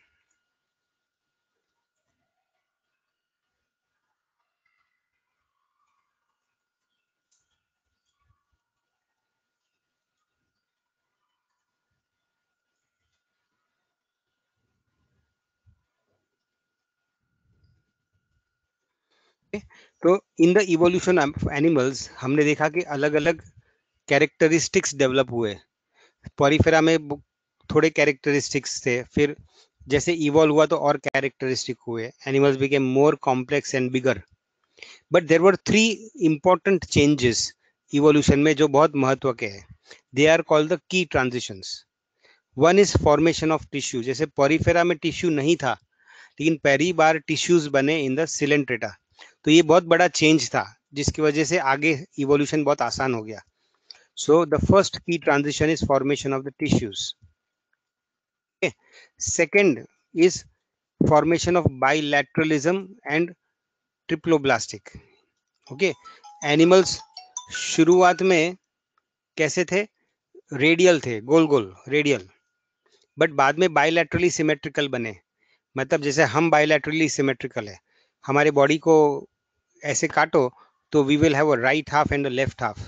तो in the evolution of animals हमने देखा कि अलग अलग कैरेक्टरिस्टिक्स डेवलप हुए। पॉरीफेरा में थोड़े कैरेक्टरिस्टिक्स थे, फिर जैसे इवॉल्व हुआ तो और कैरेक्टरिस्टिक हुए, animals became more complex and bigger. But there were three important changes evolution में जो बहुत महत्व के हैं। They are called the key transitions. One is formation of tissue. जैसे पॉरीफेरा में टिश्यू नहीं था, लेकिन पहली बार टिश्यूज बने इन द सिलेंट्रेटा। तो ये बहुत बड़ा चेंज था, जिसकी वजह से आगे इवोल्यूशन बहुत आसान हो गया। So the first key transition is formation of the tissues. Second is formation of bilateralism and triploblastic. Okay, animals शुरुआत में कैसे थे, रेडियल थे, गोल गोल रेडियल, बट बाद में बाइलैटरली सिमेट्रिकल बने। मतलब जैसे हम बाइलैटरली सिमेट्रिकल है, हमारे बॉडी को ऐसे काटो तो we will have a right half and a left half.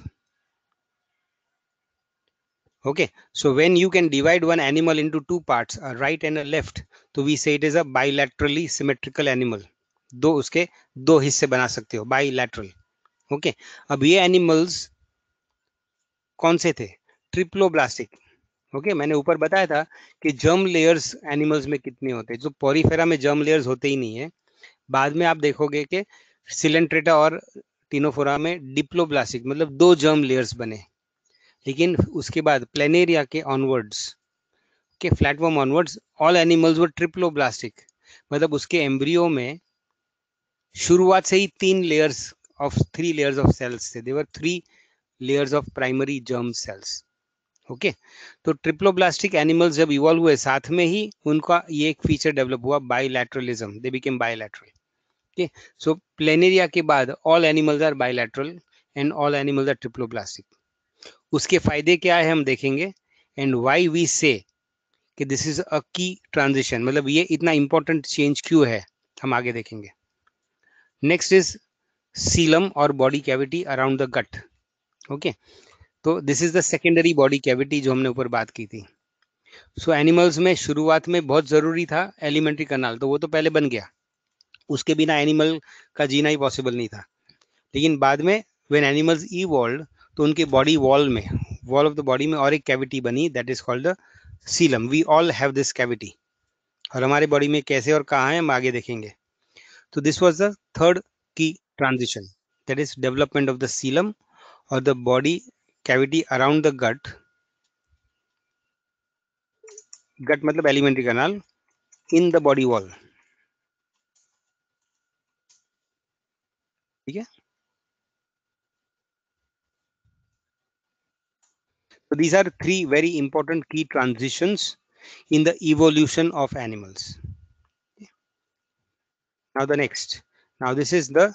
Okay, so when you can divide one animal into two parts, a right and a left, तो we say it is a bilaterally symmetrical animal। दो उसके दो हिस्से बना सकते हो, bilateral। Okay okay? अब ये एनिमल्स कौन से थे, ट्रिप्लोब्लास्टिक। Okay okay? मैंने ऊपर बताया था कि जर्म लेयर्स एनिमल्स में कितने होते हैं, जो पॉरीफेरा में जर्म लेयर्स होते ही नहीं है। बाद में आप देखोगे कि सिलेंट्रेटा और टिनोफोरा में डिप्लोब्लास्टिक, मतलब दो जर्म लेयर्स बने। लेकिन उसके बाद प्लेनेरिया के ऑनवर्ड्स के flatworm onwards all animals were triploblastic. मतलब उसके एम्ब्रियो में शुरुआत से ही तीन layers of three layers of cells थे। There were three layers of primary germ cells. Okay, तो ट्रिप्लोब्लास्टिक एनिमल्स जब इवॉल्व हुए, साथ में ही उनका ये एक फीचर डेवलप हुआ, bilateralism. They became bilateral. Okay, so planaria के बाद all animals are bilateral and all animals are triploblastic. उसके फायदे क्या है हम देखेंगे, एंड व्हाई वी से कि दिस इज अ की ट्रांजिशन, मतलब ये इतना इंपॉर्टेंट चेंज क्यों है, हम आगे देखेंगे। नेक्स्ट इज सीलम और body cavity around the gut. Okay, तो this is the secondary body cavity जो हमने ऊपर बात की थी। सो so, एनिमल्स में शुरुआत में बहुत जरूरी था एलिमेंट्री कनाल, तो वो तो पहले बन गया, उसके बिना एनिमल का जीना ही पॉसिबल नहीं था। लेकिन बाद में व्हेन एनिमल्स इवॉल्व्ड, तो उनके बॉडी वॉल में, वॉल ऑफ द बॉडी में और एक कैविटी बनी, that is called the coelom. We all have this cavity, और हमारे बॉडी में कैसे और कहाँ है हम आगे देखेंगे। तो this was the third key transition, that is development of the coelom और the body cavity around the gut. Gut मतलब alimentary canal in the body wall. ठीक है, so these are three very important key transitions in the evolution of animals. Now the next, now this is the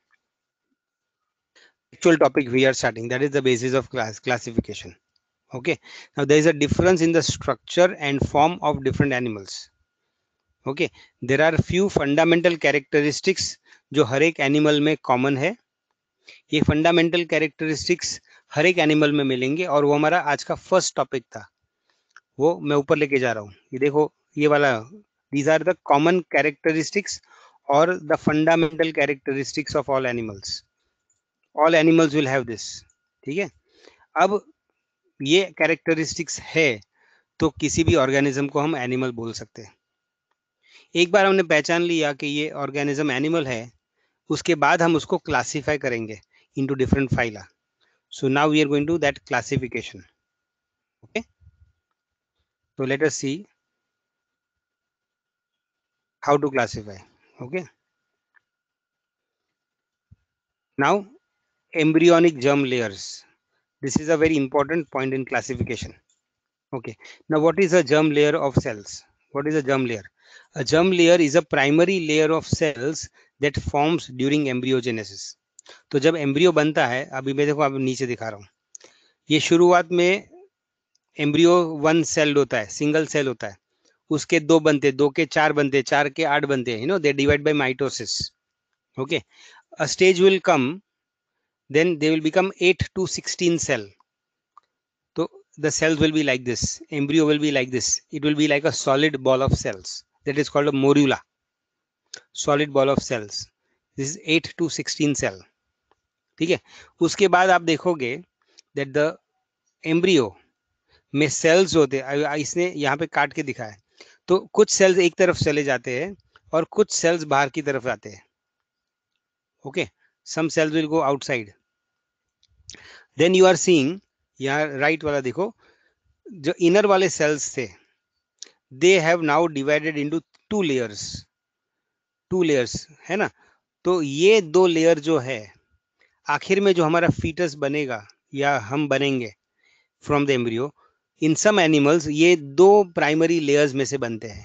actual topic we are starting, that is the basis of class classification. Okay, now there is a difference in the structure and form of different animals. Okay, there are few fundamental characteristics जो हर एक animal में common है। ये fundamental characteristics हर एक animal में मिलेंगे, और वो हमारा आज का फर्स्ट टॉपिक था, वो मैं ऊपर लेके जा रहा हूँ। ये देखो, ये वाला, these are the common characteristics और the fundamental characteristics of all animals. All animals will have this. ठीक है, अब ये कैरेक्टरिस्टिक्स है तो किसी भी ऑर्गेनिज्म को हम एनिमल बोल सकते हैं। एक बार हमने पहचान लिया कि ये ऑर्गेनिज्म एनिमल है, उसके बाद हम उसको क्लासिफाई करेंगे into different phyla. So now we are going to that classification. Okay, so let us see how to classify. Okay, now embryonic germ layers, this is a very important point in classification. Okay, now what is a germ layer of cells? What is a germ layer? A germ layer is a primary layer of cells that forms during embryogenesis. तो जब embryo बनता है, अभी मैं देखो अब नीचे दिखा रहा हूँ, ये शुरुआत में एम्ब्रियो वन सेल्ड होता है, सिंगल सेल होता है, उसके दो बनते, दो के चार बनते, चार के आठ बनते हैं, you know they divide by mitosis. Okay, a stage will come, then they will become eight to sixteen cell. So the cells will be like this, embryo will be like this, it will be like a solid ball of cells, that is called a morula, solid ball of cells. This is eight to sixteen cell. ठीक है. उसके बाद आप देखोगे that the embryo में cells होते हैं, इसने यहाँ पे काट के दिखाया है, तो कुछ सेल्स एक तरफ चले जाते हैं और कुछ सेल्स बाहर की तरफ आते हैं. Okay, some cells will go outside. Then you are seeing, यहाँ राइट वाला देखो, जो इनर वाले सेल्स थे, they have now divided into two layers, two layers है ना. तो ये दो लेयर जो है, आखिर में जो हमारा फीटस बनेगा या हम बनेंगे from the embryo, in some animals ये दो प्राइमरी लेयर्स में से बनते हैं.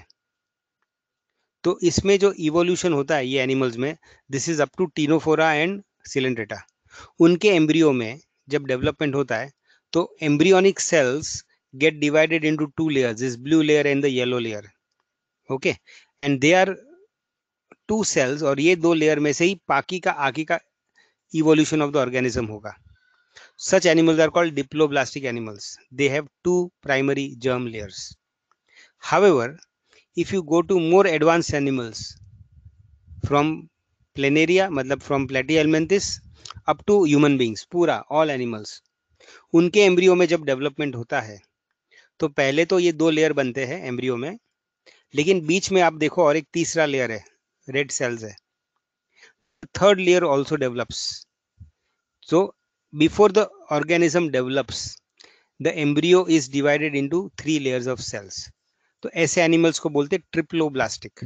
तो इसमें जो इवोल्यूशन होता है ये एनिमल्स में, this is up to ctenophora and coelenterata. उनके एम्ब्रियो में जब डेवलपमेंट होता है तो embryonic cells get divided into two layers, this blue layer and the yellow layer. Okay, and they are two cells, और ये दो लेयर में से ही बाकी का आगे का evolution of the organism होगा. Such animals are called diploblastic animals. They have two primary germ layers. However, if you go to more advanced animals from planaria, मतलब from platyhelminthes up to human beings, पूरा all animals, उनके embryo में जब development होता है तो पहले तो ये दो लेयर बनते हैं एम्ब्रियो में, लेकिन बीच में आप देखो और एक तीसरा लेयर है, रेड सेल्स है. Third layer also develops. So before the organism develops, the embryo is divided into three layers of cells. तो ऐसे एनिमल्स को बोलते triploblastic.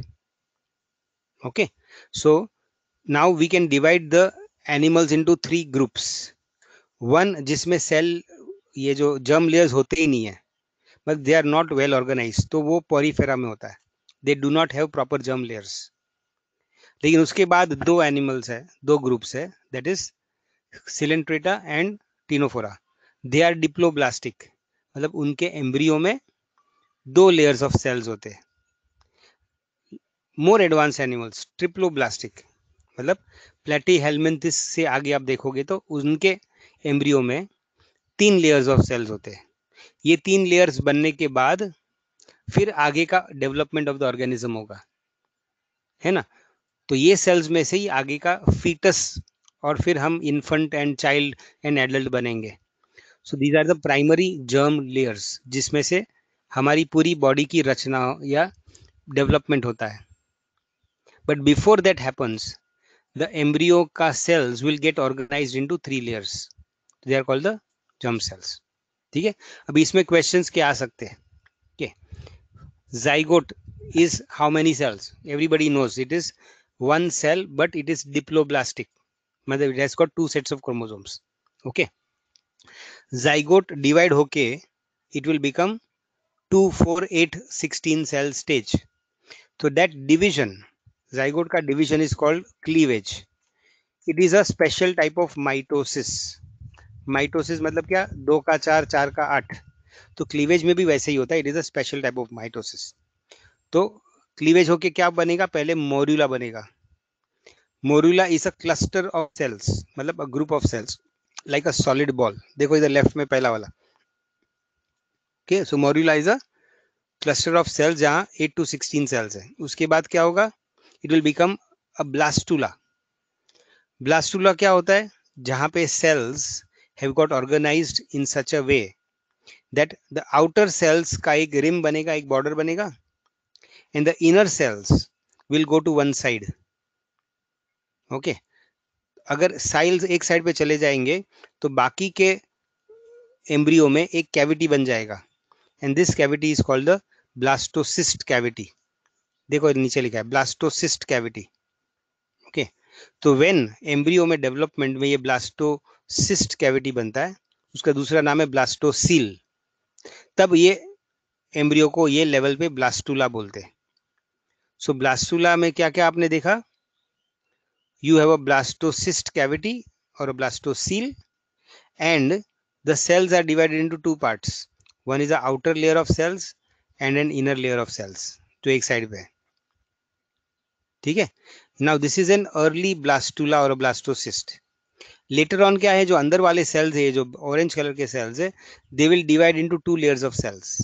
Okay, so now we can divide the animals into three groups. One जिसमें cell, ये जो germ layers होते ही नहीं है, but they are not well organised, तो वो पॉरीफेरा में होता है, they do not have proper germ layers. लेकिन उसके बाद दो एनिमल्स है, दो ग्रुप्स है, that is coelenterata and ctenophora. They are diploblastic, मतलब उनके एम्ब्रियो में दो लेयर्स ऑफ सेल्स होते हैं. मोर एडवांस एनिमल्स ट्रिप्लोब्लास्टिक, मतलब प्लेटीहेल्मिन्थिस से आगे आप देखोगे तो उनके एम्ब्रियो में तीन लेयर्स ऑफ सेल्स होते हैं. ये तीन लेयर्स बनने के बाद फिर आगे का डेवलपमेंट ऑफ द ऑर्गेनिज्म होगा, है ना. तो ये सेल्स में से ही आगे का फीटस, और फिर हम infant and child and adult बनेंगे. So these are the primary germ layers, जिसमें से हमारी पूरी बॉडी की रचना या डेवलपमेंट होता है. But before that happens, the embryo का cells will get organised into three layers, they are called the germ cells. ठीक है, अभी इसमें क्वेश्चंस क्या आ सकते हैं. Zygote is how many cells? Everybody knows it is one cell, but it is diploblastic. मतलब it has got two sets of chromosomes. Okay. Zygote divide होके it will become two, four, eight, sixteen cell stage. So that division, zygote का division is called cleavage. It is a special type of mitosis. Mitosis मतलब क्या? दो का चार, चार का आठ. तो क्लीवेज में भी वैसे ही होता है. It is a special type of mitosis. तो क्लीवेज होके क्या बनेगा? पहले मोर्यूला बनेगा. Morula is a cluster of cells, मतलब a group of cells like a solid ball. देखो इधर लेफ्ट में पहला वाला. Okay, so morula is a cluster of cells जहां एट टू सिक्सटीन सेल्स है. उसके बाद क्या होगा? It will become a blastula. Blastula क्या होता है? जहां पे cells have got organised in such a way that the outer cells का एक रिम बनेगा, एक बॉर्डर बनेगा, and the inner cells will go to one side. okay, अगर साइल्स एक साइड पे चले जाएंगे तो बाकी के एम्ब्रियो में एक कैविटी बन जाएगा, and this cavity is called the blastocyst cavity. देखो नीचे लिखा है blastocyst cavity. ओके, तो व्हेन एम्ब्रियो में डेवलपमेंट में ये ब्लास्टोसिस्ट कैविटी बनता है, उसका दूसरा नाम है ब्लास्टोसील. तब ये एम्ब्रियो को ये लेवल पे ब्लास्टुला बोलते हैं. सो ब्लास्टुला में क्या क्या आपने देखा? you have a blastocyst cavity or a blastocele, and the cells are divided into two parts. One is the outer layer of cells and an inner layer of cells. तो एक side पे, ठीक है. Now this is an early blastula or a blastocyst. Later on क्या है, जो अंदर वाले cells है, जो orange color के cells है, they will divide into two layers of cells.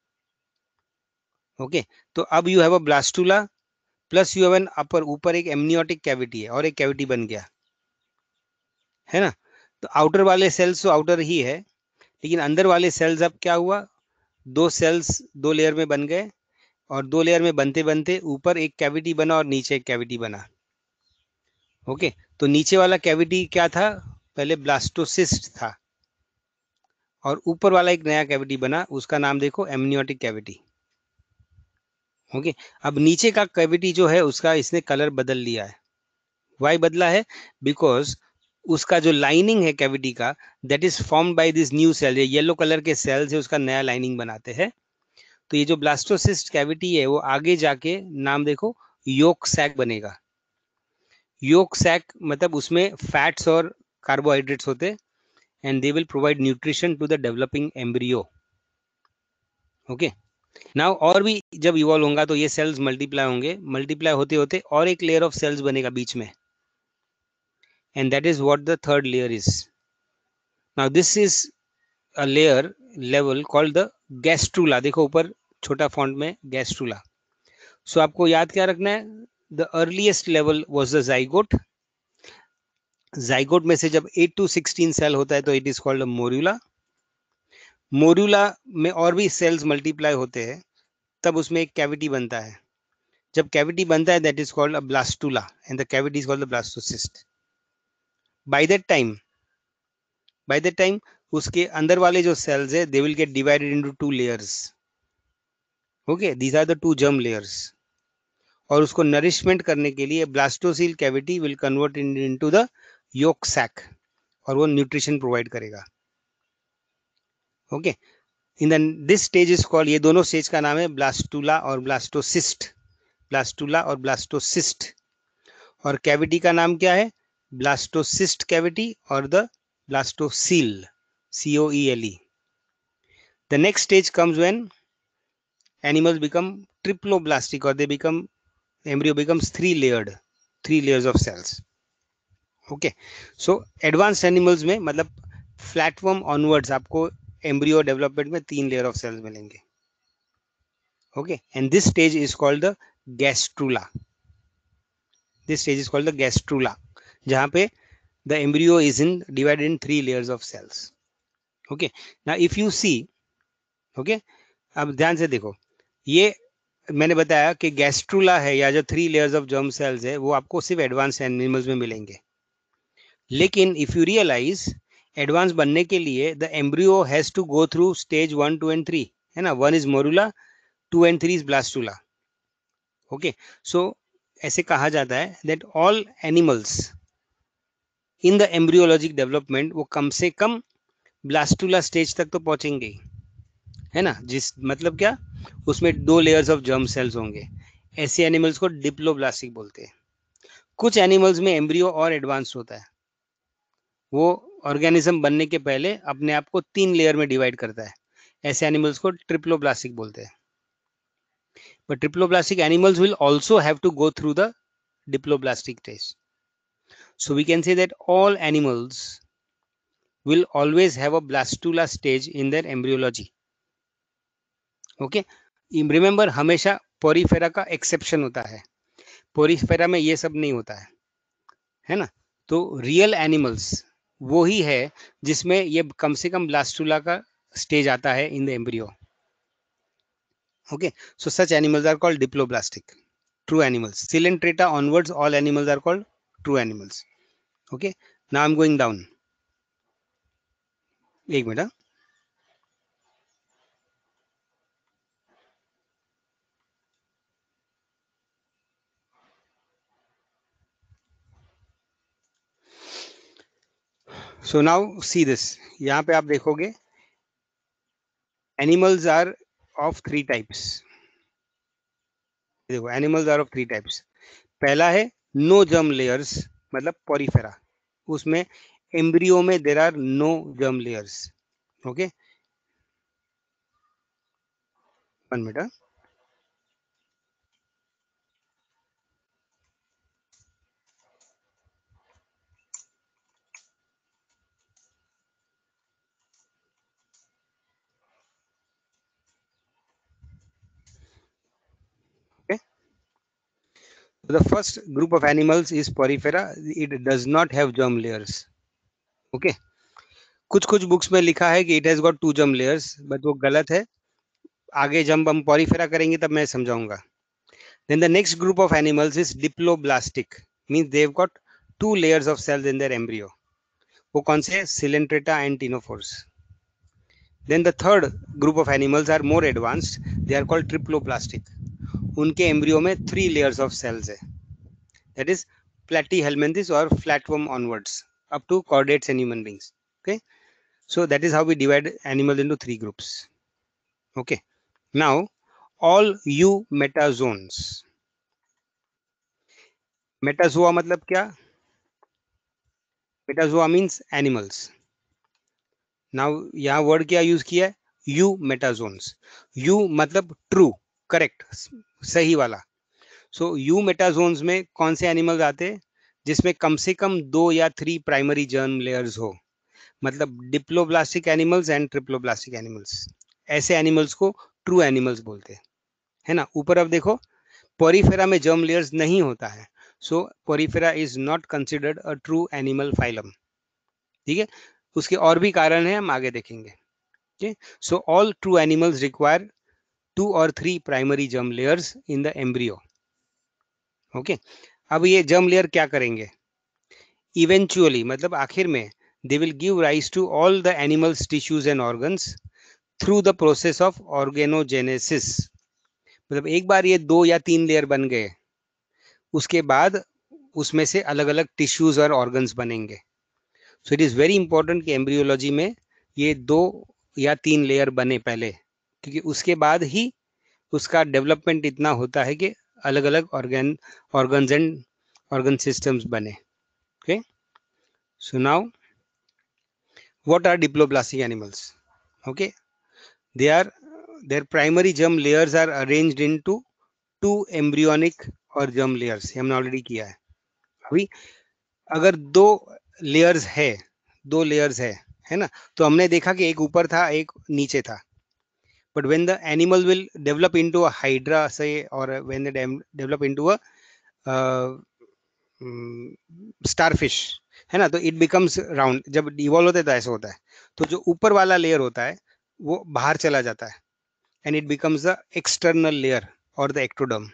Okay, तो अब you have a blastula plus you have an upper, ऊपर एक amniotic cavity है और एक cavity बन गया है ना. तो आउटर वाले सेल्स तो आउटर ही है, लेकिन अंदर वाले सेल्स अब क्या हुआ, दो सेल्स दो लेयर में बन गए, और दो लेयर में बनते बनते ऊपर एक कैविटी बना और नीचे एक कैविटी बना. ओके, तो नीचे वाला कैविटी क्या था, पहले ब्लास्टोसिस्ट था, और ऊपर वाला एक नया कैविटी बना, उसका नाम देखो एमनियोटिक कैविटी. ओके, अब नीचे का कैविटी जो है उसका इसने कलर बदल लिया है. वाई बदला है, बिकॉज उसका जो लाइनिंग है कैविटी का, that is formed by this new cell. ये येलो कलर के सेल्स है, उसका नया लाइनिंग बनाते हैं. तो ये जो ब्लास्टोसिस्ट कैविटी है वो आगे जाके नाम देखो योक सैक बनेगा. योक सैक मतलब उसमें फैट्स और कार्बोहाइड्रेट्स होते, and they will provide nutrition to the developing embryo. Okay, now और भी जब इवॉल्व होगा तो ये सेल्स मल्टीप्लाई होंगे, मल्टीप्लाई होते होते और एक लेयर ऑफ सेल्स बनेगा बीच में, and that is what the third layer is. Now this is a layer level called the gastrula. देखो ऊपर छोटा फॉन्ट में gastrula. So आपको याद क्या रखना है, the earliest level was the zygote. zygote में से जब eight to sixteen सेल होता है तो it is called a morula. morula में और भी सेल्स मल्टीप्लाई होते हैं, तब उसमें एक कैविटी बनता है. जब कैविटी बनता है that is called a blastula, and the cavity is called the blastocyst. By that time by that time उसके अंदर वाले जो सेल्स है they will get divided into two layers. Okay, these are the two germ layers. और उसको nourishment करने के लिए blastocoel cavity will convert into the yolk sac, और वो न्यूट्रिशन प्रोवाइड करेगा. Okay, in the this stage is called, ये दोनों स्टेज का नाम है ब्लास्टुला और ब्लास्टोसिस्ट. ब्लास्टुला और ब्लास्टोसिस्ट. और कैविटी का नाम क्या है, ब्लास्टोसिस्ट कैविटी और the blastocoel, C O E L E. The next stage comes when animals become triploblastic, or they become, embryo becomes three layered, three layers of cells. Okay, so advanced animals में मतलब flatworm onwards आपको embryo development में तीन layer of cells मिलेंगे. Okay, and this stage is called the gastrula. This stage is called the gastrula, जहाँ पे the embryo is in divided in three layers of cells. Okay, now if you see, okay, अब ध्यान से देखो, ये मैंने बताया कि गैस्ट्रुला है या जो three layers of germ cells है वो आपको सिर्फ एडवांस एनिमल्स में मिलेंगे. लेकिन इफ यू रियलाइज, एडवांस बनने के लिए the embryo has to go through stage one two and three, है ना. One is morula, two and three is blastula. Okay, so ऐसे कहा जाता है that all animals in the embryologic development वो कम से कम ब्लास्टुला स्टेज तक तो पहुंचेंगे, है ना. जिस मतलब क्या, उसमें दो लेयर्स ऑफ जर्म सेल्स होंगे. ऐसे एनिमल्स को डिप्लोब्लास्टिक बोलते हैं. कुछ एनिमल्स में एम्ब्रियो और एडवांस होता है, वो ऑर्गेनिज्म बनने के पहले अपने आप को तीन लेयर में डिवाइड करता है. ऐसे एनिमल्स को ट्रिप्लोब्लास्टिक बोलते हैं. But triploblastic animals will also have to go through the diploblastic stage. So we can say that all animals will always have a blastula stage in their embryology. Okay, remember हमेशा porifera का exception होता है, Porifera में ये सब नहीं होता है, है ना. तो रियल एनिमल्स वो ही है जिसमें ये कम से कम ब्लास्टुला का स्टेज आता है in the embryo. Okay, so such animals are called diploblastic, true animals. Coelenterata onwards all animals are called true animals. Okay, now I am going down. एक minute. So now see this, यहाँ पे आप देखोगे animals are of three types. देखो animals are of three types. पहला है no germ layers, मतलब Porifera, उसमें एम्ब्रियो में there are no germ layers. Okay, one minute. Okay, the first group of animals is porifera. It does not have germ layers. Okay, कुछ कुछ books में लिखा है कि it has got two germ layers, but वो गलत है. आगे जब हम पोरिफेरा करेंगे तब मैं समझाऊंगा. Then the next group of animals is diploblastic, means they've got two layers of cells in their embryo. वो कौन से? Coelenterata and ctenophores. Then the third group of animals are more advanced. They are called triploblastic. उनके embryo में three layers of cells है. That is platyhelminthes or flatworm onwards, up to chordates and human beings. Okay, so that is how we divide animals into three groups. Okay, now all eumetazoans. Metazoa मतलब क्या? Metazoa means animals. Now यहाँ word क्या use किया है? Eumetazoans. Eu मतलब true, correct, सही वाला. So you मेटाजोन्स में कौन से एनिमल्स आते हैं? जिसमें कम से कम दो या थ्री प्राइमरी जर्म लेयर्स हो, मतलब diploblastic animals and triploblastic animals. ऐसे एनिमल्स को ट्रू एनिमल्स बोलते हैं, है ना. ऊपर अब देखो, पोरिफेरा में जर्म लेयर्स नहीं होता है, so Porifera is not considered a true animal phylum. ठीक है, उसके और भी कारण है, हम आगे देखेंगे. okay, so all true animals require two or three primary germ layers in the embryo. okay, अब ये germ layer क्या करेंगे? eventually मतलब आखिर में they will give rise to all the animals tissues and organs through the process of organogenesis. मतलब एक बार ये दो या तीन लेयर बन गए, उसके बाद उसमें से अलग अलग टिश्यूज और ऑर्गन्स बनेंगे. So it is very important कि एम्ब्रियोलॉजी में ये दो या तीन लेयर बने पहले, क्योंकि उसके बाद ही उसका डेवलपमेंट इतना होता है कि अलग अलग organ organs and organ systems बने. Okay, so now what are diploblastic animals? Okay, they are their primary germ layers are arranged into two embryonic और जर्म लेयर्स. हमने ऑलरेडी किया है. अभी अगर दो लेयर्स है, दो लेयर्स है है ना, तो हमने देखा कि एक ऊपर था एक नीचे था. but when the animal will develop into a hydra say, or when they develop into a uh, starfish, है ना, तो it becomes round. जब इवॉल्व होता है तो ऐसा होता है. तो जो ऊपर वाला लेयर होता है वो बाहर चला जाता है, and it becomes the external layer or the ectoderm.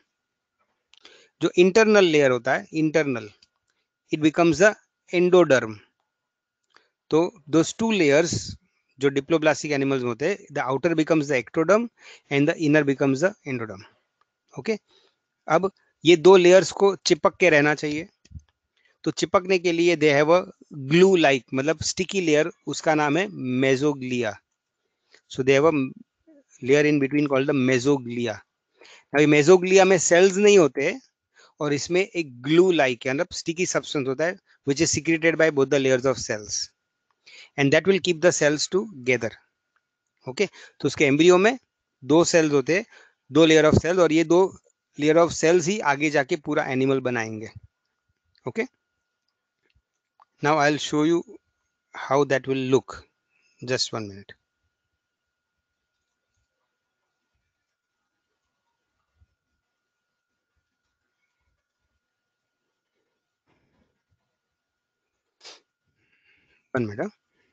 जो इंटरनल लेयर होता है, internal, it becomes the endoderm. तो those two layers जो डिप्लोब्लास्टिक एनिमल्स होते हैं, the outer becomes the ectoderm and the inner becomes the endoderm. Okay, अब ये दो लेयर्स को चिपक के रहना चाहिए. तो चिपकने के लिए they have a glue like, मतलब स्टिकी लेयर, उसका नाम है mesoglea. So they have a layer in between called the mesoglea. अभी मेसोग्लिया में सेल्स नहीं होते और इसमें एक ग्लू लाइक मतलब स्टिकी सब्सटेंस होता है which is secreted by both the layers of cells and that will keep the cells together. Okay, तो उसके एम्ब्रियो में दो सेल्स होते हैं, दो लेयर ऑफ सेल्स, और ये दो लेयर ऑफ सेल्स ही आगे जाके पूरा एनिमल बनाएंगे. Okay, now I will show you how that will look. Just one minute. One minute.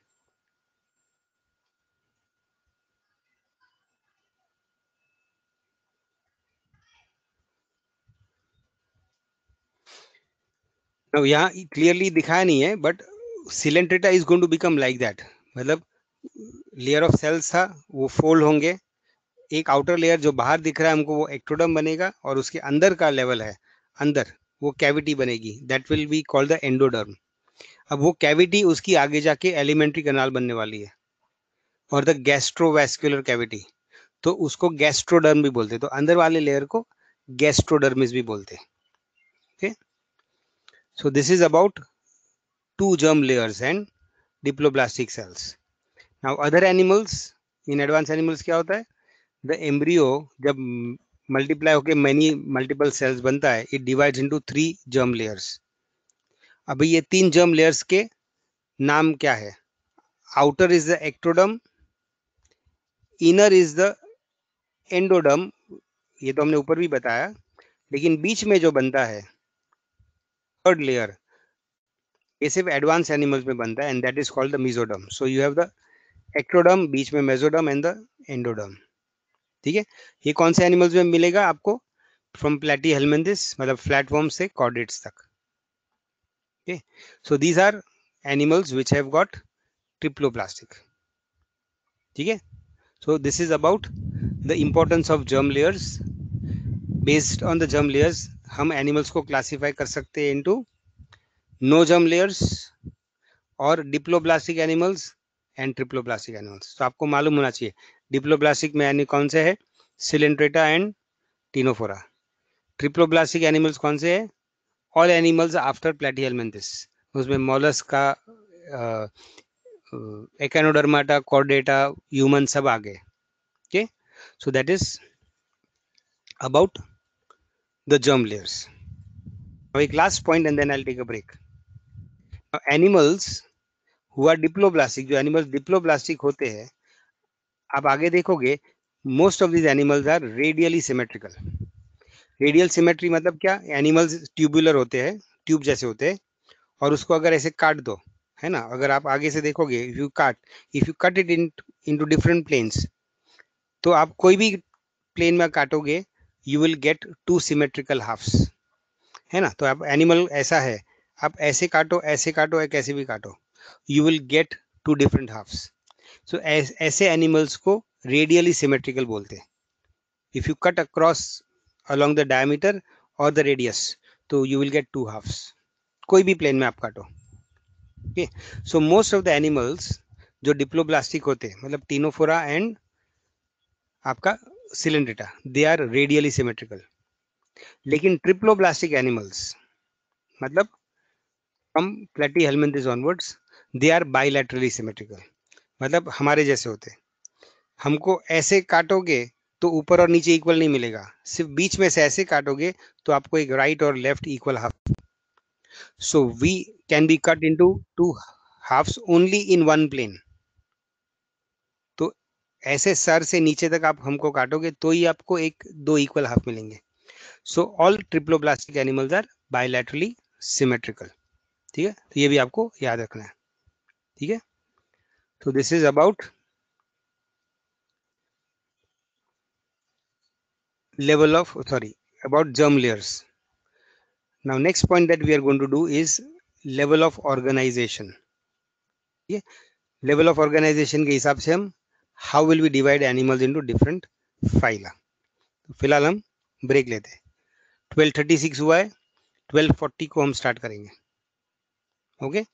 now यहाँ क्लियरली दिखाया नहीं है, but Coelenterata is going to become like that. मतलब लेयर ऑफ सेल्स था, वो फोल्ड होंगे. एक आउटर लेयर जो बाहर दिख रहा है हमको वो एक्टोडर्म बनेगा, और उसके अंदर का लेवल है, अंदर वो कैविटी बनेगी, that will be called the endoderm. अब वो कैविटी उसकी आगे जाके एलिमेंट्री कैनाल बनने वाली है, और द गैस्ट्रोवैस्कुलर कैविटी, तो उसको गैस्ट्रोडर्म भी बोलते हैं. तो अंदर वाले लेयर को गैस्ट्रोडर्मिस भी बोलते हैं. Okay, So this is about two germ layers and diploblastic cells. Now other animals, in advanced animals क्या होता है? The embryo जब multiply होके many multiple cells बनता है, it divides into three germ layers. अभी ये तीन germ layers के नाम क्या है? Outer is the ectoderm, inner is the endoderm, ये तो हमने ऊपर भी बताया, लेकिन बीच में जो बनता है थर्ड लेयर, ये सिर्फ एडवांस एनिमल्स में बनता है, and that is called the mesoderm. So you have the ectoderm, बीच में मेसोडर्म एंड द एंडोडर्म. ठीक है, ये कौन से एनिमल्स में मिलेगा आपको? फ्रॉम प्लेटीहेल्मिन्थिस, मतलब फ्लैटवर्म से कॉर्डेट्स तक. Okay, so these are animals which have got triploblastic. ठीक है, so this is about the importance of germ layers. Based on the germ layers हम एनिमल्स को क्लासिफाई कर सकते हैं इनटू नो जर्म लेयर्स और diploblastic animals and triploblastic animals. तो आपको मालूम होना चाहिए डिप्लोप्लास्टिक में यानी कौन से है? Coelenterata and Ctenophora. Triploblastic animals कौन से है? All animals after Platyhelminthes. उसमें Mollusca, Echinodermata, Chordata, human सब आ गए. Okay, so that is about the germ layers. एक last point and then I will take a break. Animals who are diploblastic, जो animals diploblastic होते हैं, आप आगे देखोगे most of these animals are radially symmetrical. Radial symmetry मतलब क्या? Animals tubular होते हैं, ट्यूब जैसे होते हैं, और उसको अगर ऐसे काट दो, है ना, अगर आप आगे से देखोगे, इफ यू काट if you cut it in into different planes, तो आप कोई भी प्लेन में काटोगे you will get two symmetrical halves, है ना. तो आप एनिमल ऐसा है, आप ऐसे काटो, ऐसे काटो, या कैसे भी काटो, you will get two different halves. So ऐसे एनिमल्स को रेडियली सिमेट्रिकल बोलते हैं. If you cut across along the diameter or the radius, तो you will get two halves. कोई भी प्लेन में आप काटो. okay, so most of the animals जो डिप्लोप्लास्टिक होते हैं, मतलब टिनोफोरा एंड आपका Coelenterata, they are radially symmetrical. लेकिन ट्रिप्लोप्लास्टिक एनिमल्स, मतलब from Platyhelminthes onwards, they are bilaterally symmetrical. मतलब हमारे जैसे होते हैं. हमको ऐसे काटोगे तो ऊपर और नीचे इक्वल नहीं मिलेगा, सिर्फ बीच में से ऐसे काटोगे तो आपको एक राइट और left equal half. So we can be cut into two halves only in one plane. तो ऐसे सर से नीचे तक आप हमको काटोगे तो ही आपको एक दो इक्वल हाफ मिलेंगे. So all triploblastic animals are bilaterally symmetrical. ठीक है, तो ये भी आपको याद रखना है. ठीक है, तो this is about level of, sorry, about germ layers. Now next point that we are going to do is level of organization. ये level of organization के हिसाब से हम how will we divide animals into different phyla. तो फिलहाल हम break लेते हैं. ट्वेल्व थर्टी सिक्स हुआ है, ट्वेल्व फोर्टी को हम स्टार्ट करेंगे. Okay okay?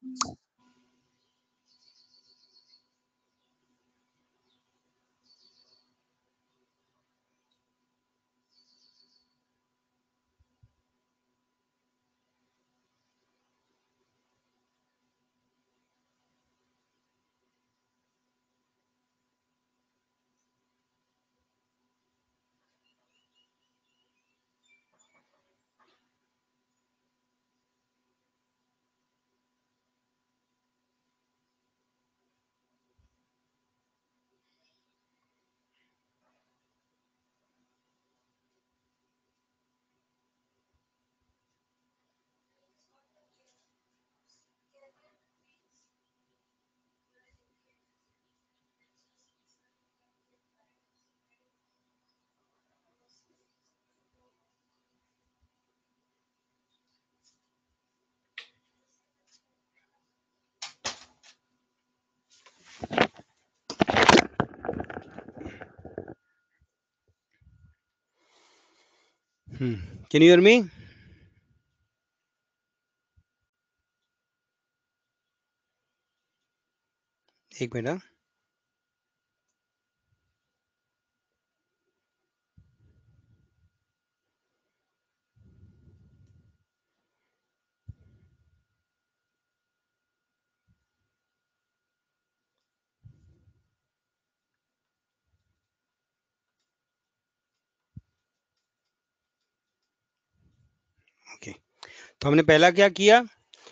Hmm. Can you hear me? एक मिनट. हाँ. ओके. तो हमने पहला क्या किया?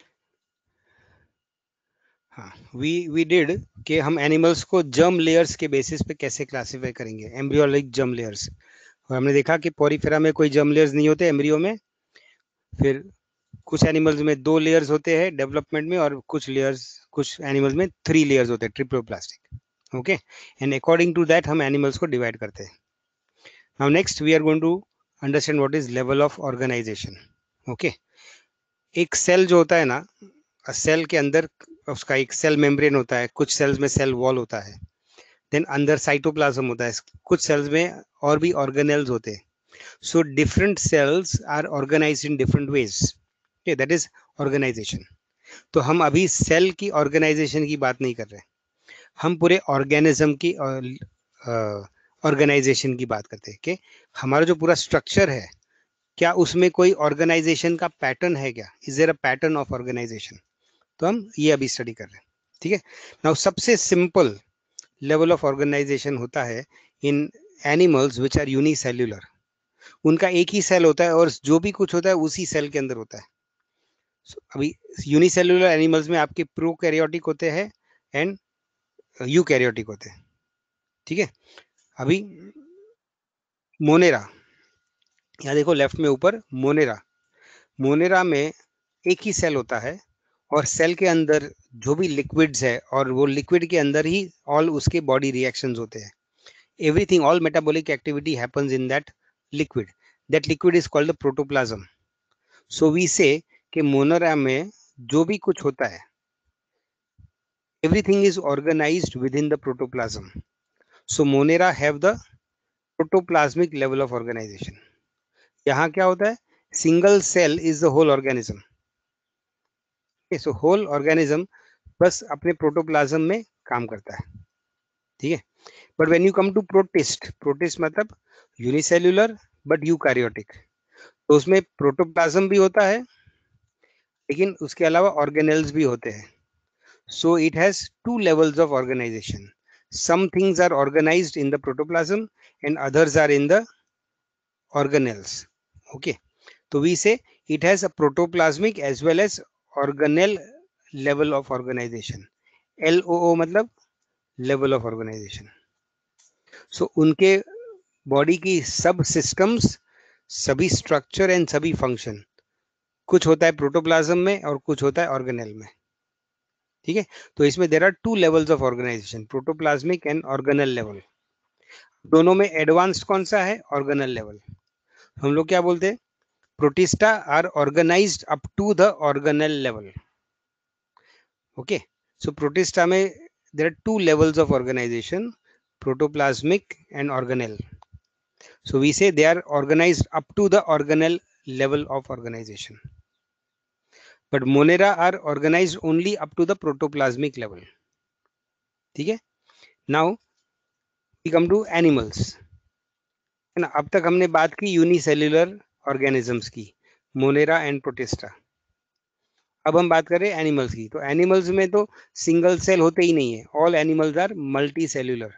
हाँ, वी वी डिड कि हम एनिमल्स को जर्म लेयर्स के बेसिस पे कैसे क्लासिफाई करेंगे, एम्ब्रियोलिक जर्म लेयर्स. और हमने देखा कि पोरिफेरा में कोई जर्म लेयर्स नहीं होते एम्ब्रियो में. फिर कुछ एनिमल्स में दो लेयर्स होते हैं डेवलपमेंट में, और कुछ लेयर्स कुछ एनिमल्स में थ्री लेयर्स होते हैं, triploblastic. Okay. And according to that हम एनिमल्स को डिवाइड करते हैं. Now next we are going to understand what is level of organization. Okay. एक सेल जो होता है ना, सेल के अंदर उसका एक सेल मेम्ब्रेन होता है, कुछ सेल्स में सेल वॉल होता है, देन अंदर साइटोप्लाज्म होता है, कुछ सेल्स में और भी ऑर्गेनेल्स होते हैं. So different cells are organized in different ways. Okay, that is organization. तो हम अभी सेल की ऑर्गेनाइजेशन की बात नहीं कर रहे, हम पूरे ऑर्गेनिज्म की ऑर्गेनाइजेशन की बात करते हैं कि हमारा जो पूरा स्ट्रक्चर है, क्या उसमें कोई ऑर्गेनाइजेशन का पैटर्न है क्या, is there a pattern of organization. तो हम ये अभी स्टडी कर रहे हैं. ठीक है. नाउ सबसे सिंपल लेवल ऑफ ऑर्गेनाइजेशन होता है in animals which are unicellular. उनका एक ही सेल होता है और जो भी कुछ होता है उसी सेल के अंदर होता है. so, अभी यूनिसेल्युलर एनिमल्स में आपके प्रोकैरियोटिक होते हैं एंड यूकैरियोटिक होते हैं. ठीक है. अभी मोनेरा, यहाँ देखो लेफ्ट में ऊपर मोनेरा. मोनेरा में एक ही सेल होता है और सेल के अंदर जो भी लिक्विड्स है, और वो लिक्विड के अंदर ही ऑल उसके बॉडी रिएक्शंस होते हैं. Everything, all metabolic activity happens in that liquid. That liquid is called the protoplasm. So we say कि मोनेरा में जो भी कुछ होता है, everything is organized within the protoplasm. So monera have the protoplasmic level of organization. यहाँ क्या होता है? Single cell is the whole organism. Okay, so whole organism बस अपने प्रोटोप्लाज्म में काम करता है. ठीक है. But when you come to protist, protist मतलब यूनिसेल्युलर बट यूकैरियोटिक, तो उसमें प्रोटोप्लाज्म भी होता है लेकिन उसके अलावा ऑर्गेनेल्स भी होते हैं. So it has two levels of organization. Some things are organized in the protoplasm and others are in the organelles. Okay. So we say it has a protoplasmic as well as organelle level of organization. L O O मतलब level of organization. So उनके body की सब systems, सभी structure and सभी function, कुछ होता है protoplasm में और कुछ होता है ऑर्गेनेल में. ठीक है. तो इसमें there are two levels of organization, protoplasmic and organelle level. दोनों में एडवांस्ड कौन सा है? Organelle level. हम लोग क्या बोलते हैं? Protista are organized up to the organelle level. Okay. So Protista में there are two levels of organization, protoplasmic and organelle. So we say they are organized up to the organelle level of organization. But Monera are organized only up to the protoplasmic level. ठीक है. Now we come to animals, है ना. अब तक हमने बात की unicellular organisms की, मोनेरा एंड प्रोटिस्टा. अब हम बात करें एनिमल्स की. तो एनिमल्स में तो सिंगल सेल होते ही नहीं है. All animals are multicellular.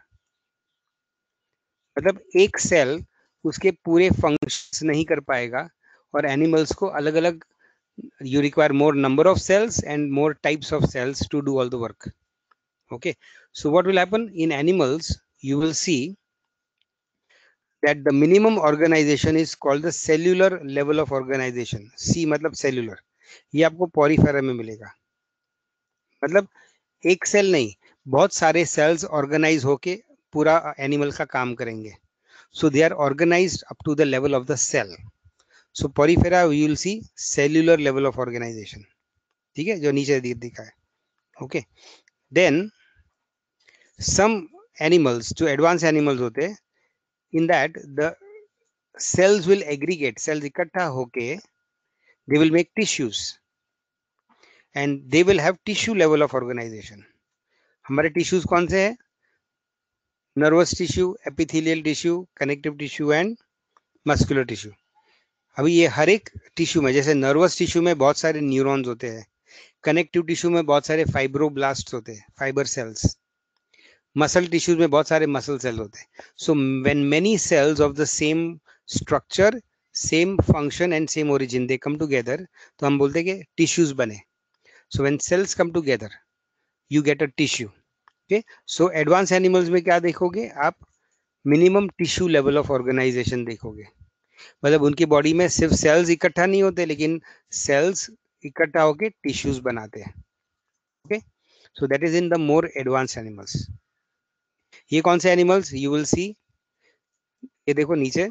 मतलब एक सेल उसके पूरे फंक्शंस नहीं कर पाएगा, और एनिमल्स को अलग अलग, you require more number of cells and more types of cells to do all the work. Okay, so what will happen in animals, you will see that the minimum organization is called the cellular level of organization. C मतलब cellular. ये आपको Porifera में मिलेगा. मतलब एक cell नहीं, बहुत सारे सेल्स ऑर्गेनाइज होके पूरा एनिमल का काम करेंगे. so they are organized up to the level of the cell. so porifera you will see cellular level of organization. ठीक है, जो नीचे दिखा है. okay, then some animals जो advanced animals होते हैं, in that the cells will aggregate, cells इकट्ठा होके they will make tissues and they will have tissue level of organization. हमारे tissues कौन से हैं? nervous tissue, epithelial tissue, connective tissue and muscular tissue. अभी ये हर एक टिश्यू में, जैसे नर्वस टिश्यू में बहुत सारे न्यूरॉन्स होते हैं, कनेक्टिव टिश्यू में बहुत सारे फाइब्रोब्लास्ट होते हैं, फाइबर सेल्स, मसल टिश्यूज में बहुत सारे मसल सेल होते हैं. So when many cells of the same structure, same function and same origin they come together, तो हम बोलते हैं कि टिश्यूज बने. So when cells come together you get a tissue. Okay, so advance animals में क्या देखोगे आप? Minimum tissue level of organization देखोगे. मतलब उनकी बॉडी में सिर्फ सेल्स इकट्ठा नहीं होते, लेकिन सेल्स इकट्ठा होके टिश्यूज बनाते हैं. Okay, so that is in the more advance animals. ये कौन से एनिमल्स? यू विल सी, ये देखो नीचे,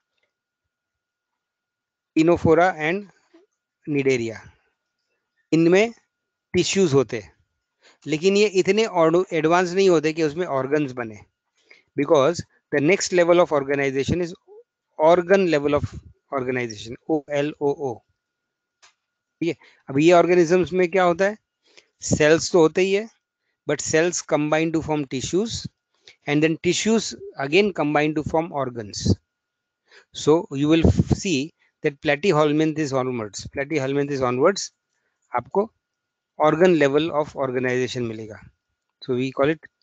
इनोफोरा एंड निडेरिया. इनमें टिश्यूज होते हैं, लेकिन ये इतने एडवांस नहीं होते कि उसमें ऑर्गन्स बने. Because the next level of organization is organ level of organization, O L O O. ठीक है. अब ये ऑर्गेनिजम्स में क्या होता है? सेल्स तो होते ही है, but cells combine to form tissues, and then tissues again combine to form organs. So you will see that platyhelminth onwards, platyhelminth onwards आपको organ level of organization मिलेगा. So we call it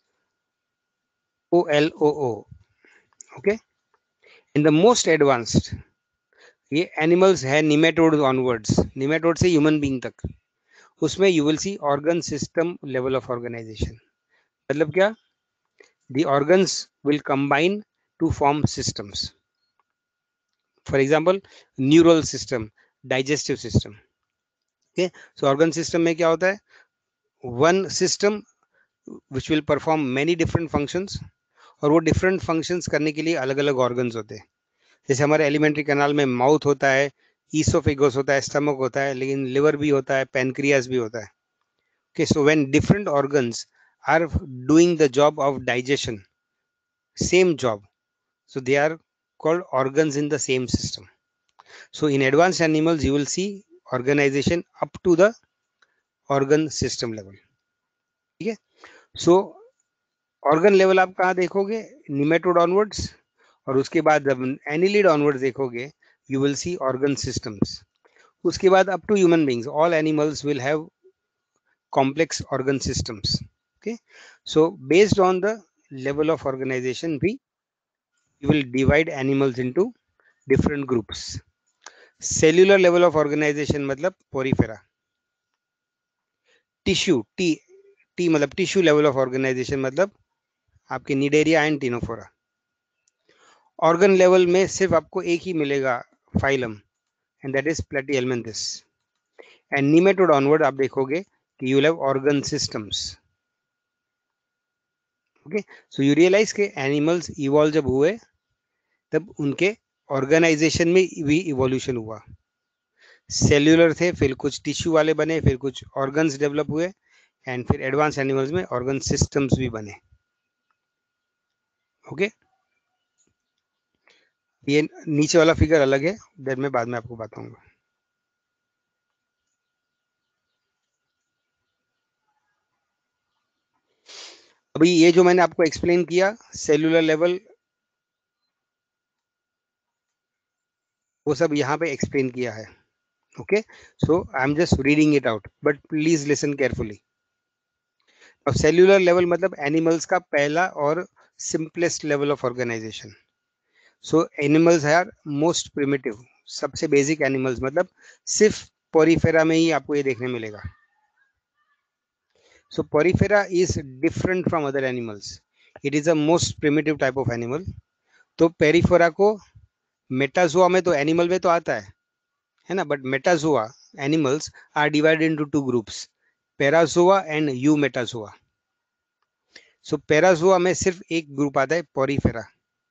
O L O O. Okay, in the most advanced ये animals है nematodes onwards, nematode से human being तक, उसमें you will see organ system level of organization. मतलब क्या? The organs will combine to form systems. For example, neural system, digestive system. Okay, so organ system में क्या होता है? One system which will perform many different functions, और वो different functions करने के लिए अलग अलग organs होते हैं. जैसे हमारे एलिमेंट्री कैनाल में माउथ होता है, ईसोफेगस होता है, स्टमक होता है, लेकिन लिवर भी होता है, पेनक्रियास भी होता है. Okay, so when different organs are doing the job of digestion, same job, so they are called organs in the same system. So in advanced animals, you will see organization up to the organ system level. ठीक है. So organ level आप कहाँ देखोगे? Nematode onwards, और उसके बाद जब annelid onwards देखोगे, you will see organ systems. उसके बाद up to human beings, all animals will have complex organ systems. Okay, so based on the level of organization, we we will divide animals into different groups. Cellular level of organization मतलब porifera. Tissue, T T मतलब tissue level of organization मतलब आपके Cnidaria and Ctenophora. Organ level में सिर्फ आपको एक ही मिलेगा, phylum, and that is Platyhelminthes. And nematode onward आप देखोगे कि you will have organ systems. Okay, so you realize के एनिमल्स इवॉल्व जब हुए तब उनके ऑर्गेनाइजेशन में भी इवोल्यूशन हुआ. सेल्यूलर थे, फिर कुछ टिश्यू वाले बने, फिर कुछ ऑर्गन्स डेवलप हुए, एंड फिर एडवांस एनिमल्स में ऑर्गन सिस्टम्स भी बने. Okay okay? ये नीचे वाला फिगर अलग है, देन मैं बाद में आपको बताऊंगा. अभी ये जो मैंने आपको एक्सप्लेन किया सेलुलर लेवल, वो सब यहाँ पे एक्सप्लेन किया है. Okay, so I am just reading it out, but please listen carefully. अब सेल्यूलर लेवल मतलब एनिमल्स का पहला और simplest level of organization. So animals are most primitive, सबसे बेसिक एनिमल्स मतलब सिर्फ पोरीफेरा में ही आपको ये देखने मिलेगा. So Porifera is different from other animals. It is a most primitive type of animal. तो पेरिफेरा को मेटाजोआ में तो एनिमल में तो आता है है ना, but Metazoa animals are divided into two groups, Parazoa and Eumetazoa. So Parazoa में सिर्फ एक ग्रुप आता है पोरीफेरा,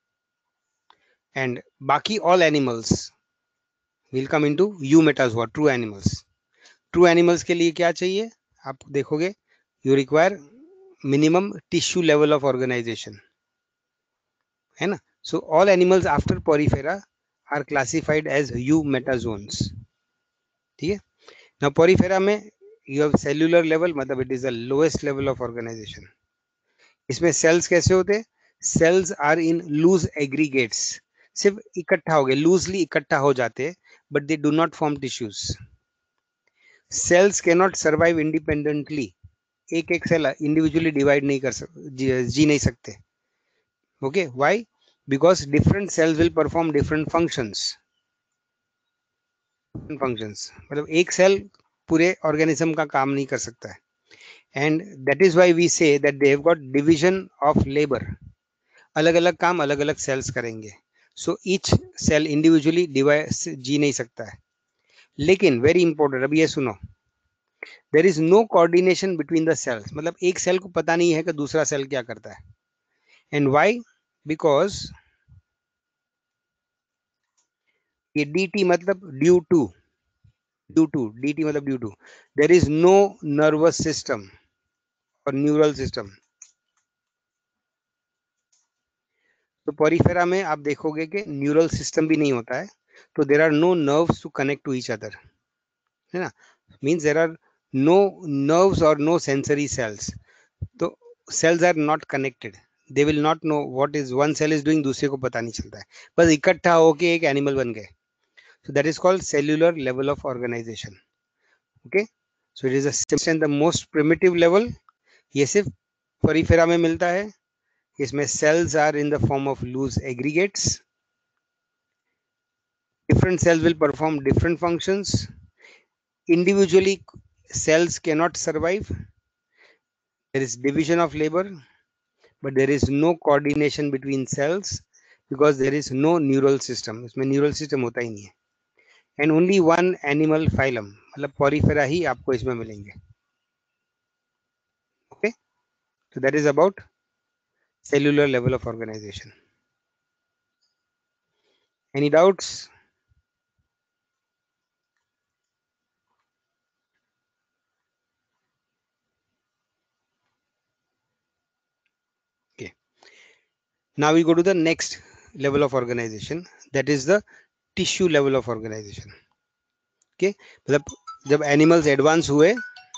एंड बाकी all animals will come into Eumetazoa, true animals. True animals के लिए क्या चाहिए आप देखोगे, you require minimum tissue level of organization, है ना. So all animals after Porifera are classified as eumetazoans. ठीक है. नाउ पोरीफेरा में यू हैव सेल्यूलर लेवल, मतलब it is the lowest level of organization. इसमें सेल्स कैसे होते हैं, cells are in loose aggregates, सिर्फ इकट्ठा हो गए, लूजली इकट्ठा हो जाते हैं, but they do not form tissues. Cells can not survive independently, एक एक सेल इंडिविजुअली डिवाइड नहीं कर सक जी, जी नहीं सकते. Okay, why, because different cells will perform different functions. Functions मतलब एक सेल पूरे ऑर्गेनिज्म का काम नहीं कर सकता है. And that is why we say that they have got division of labour. अलग अलग काम अलग अलग सेल्स करेंगे. So each cell individually divide जी नहीं सकता है. लेकिन वेरी इंपॉर्टेंट, अभी ये सुनो, there is no coordination between the cells, मतलब एक सेल को पता नहीं है कि दूसरा सेल क्या करता है. एंड व्हाई, बिकॉज ये डी टी मतलब due to, due to D T मतलब due to, there is no nervous system और न्यूरल सिस्टम. तो पोरीफेरा में आप देखोगे कि न्यूरल सिस्टम भी नहीं होता है, तो there are no nerves to connect to each other, है ना. Means there are no nerves और नो सेंसरी सेल्स. तो cells are not connected, they will not know what is one cell is doing, दूसरे को पता नहीं चलता है, बस इकट्ठा होके एक एनिमल बन गए. So that is called cellular level of organization. Okay, so it is the most primitive level. ये सिर्फ पोरीफेरा में मिलता है. इसमें cells are in the form of loose aggregates. different cells will perform different functions. Individually cells cannot survive, there is division of labor, but there is no coordination between cells because there is no neural system. इसमें neural system होता ही नहीं है. And only one animal phylum, मतलब Porifera ही आपको इसमें मिलेंगे. Okay, so that is about cellular level of organization. Any doubts? Okay, now we go to the next level of organization, that is the tissue level of organization. Okay, मतलब जब animals advance हुए,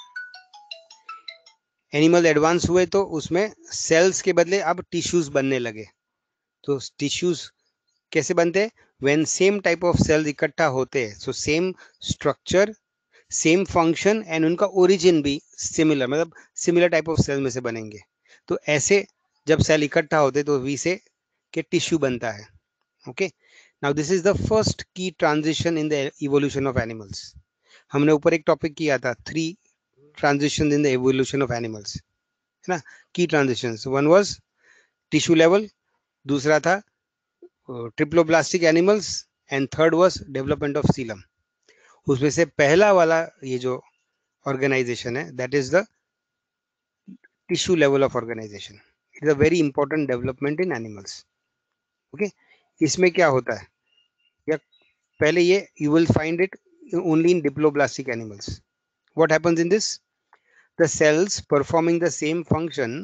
animal advance हुए तो उसमें sales के बदले अब tissues बनने लगे. तो टिश्यूज कैसे बनते हैं, when same type of cells इकट्ठा होते हैं, so same structure, same function and उनका ओरिजिन भी सिमिलर, मतलब सिमिलर टाइप ऑफ सेल में से बनेंगे. तो ऐसे जब सेल इकट्ठा होते तो वी से के टिश्यू बनता है. Okay, now this is the first key transition in the evolution of animals. हमने ऊपर एक टॉपिक किया था, three transition in the evolution of animals, है ना. Key transitions, one was tissue level, दूसरा था triploblastic animals, and third was development of coelom. उसमें से पहला वाला ये जो ऑर्गेनाइजेशन है, that is the tissue level of organization. It is a very important development in animals. Okay, इसमें क्या होता है, या पहले ये you will find it only in diploblastic animals. What happens in this, the cells performing the same function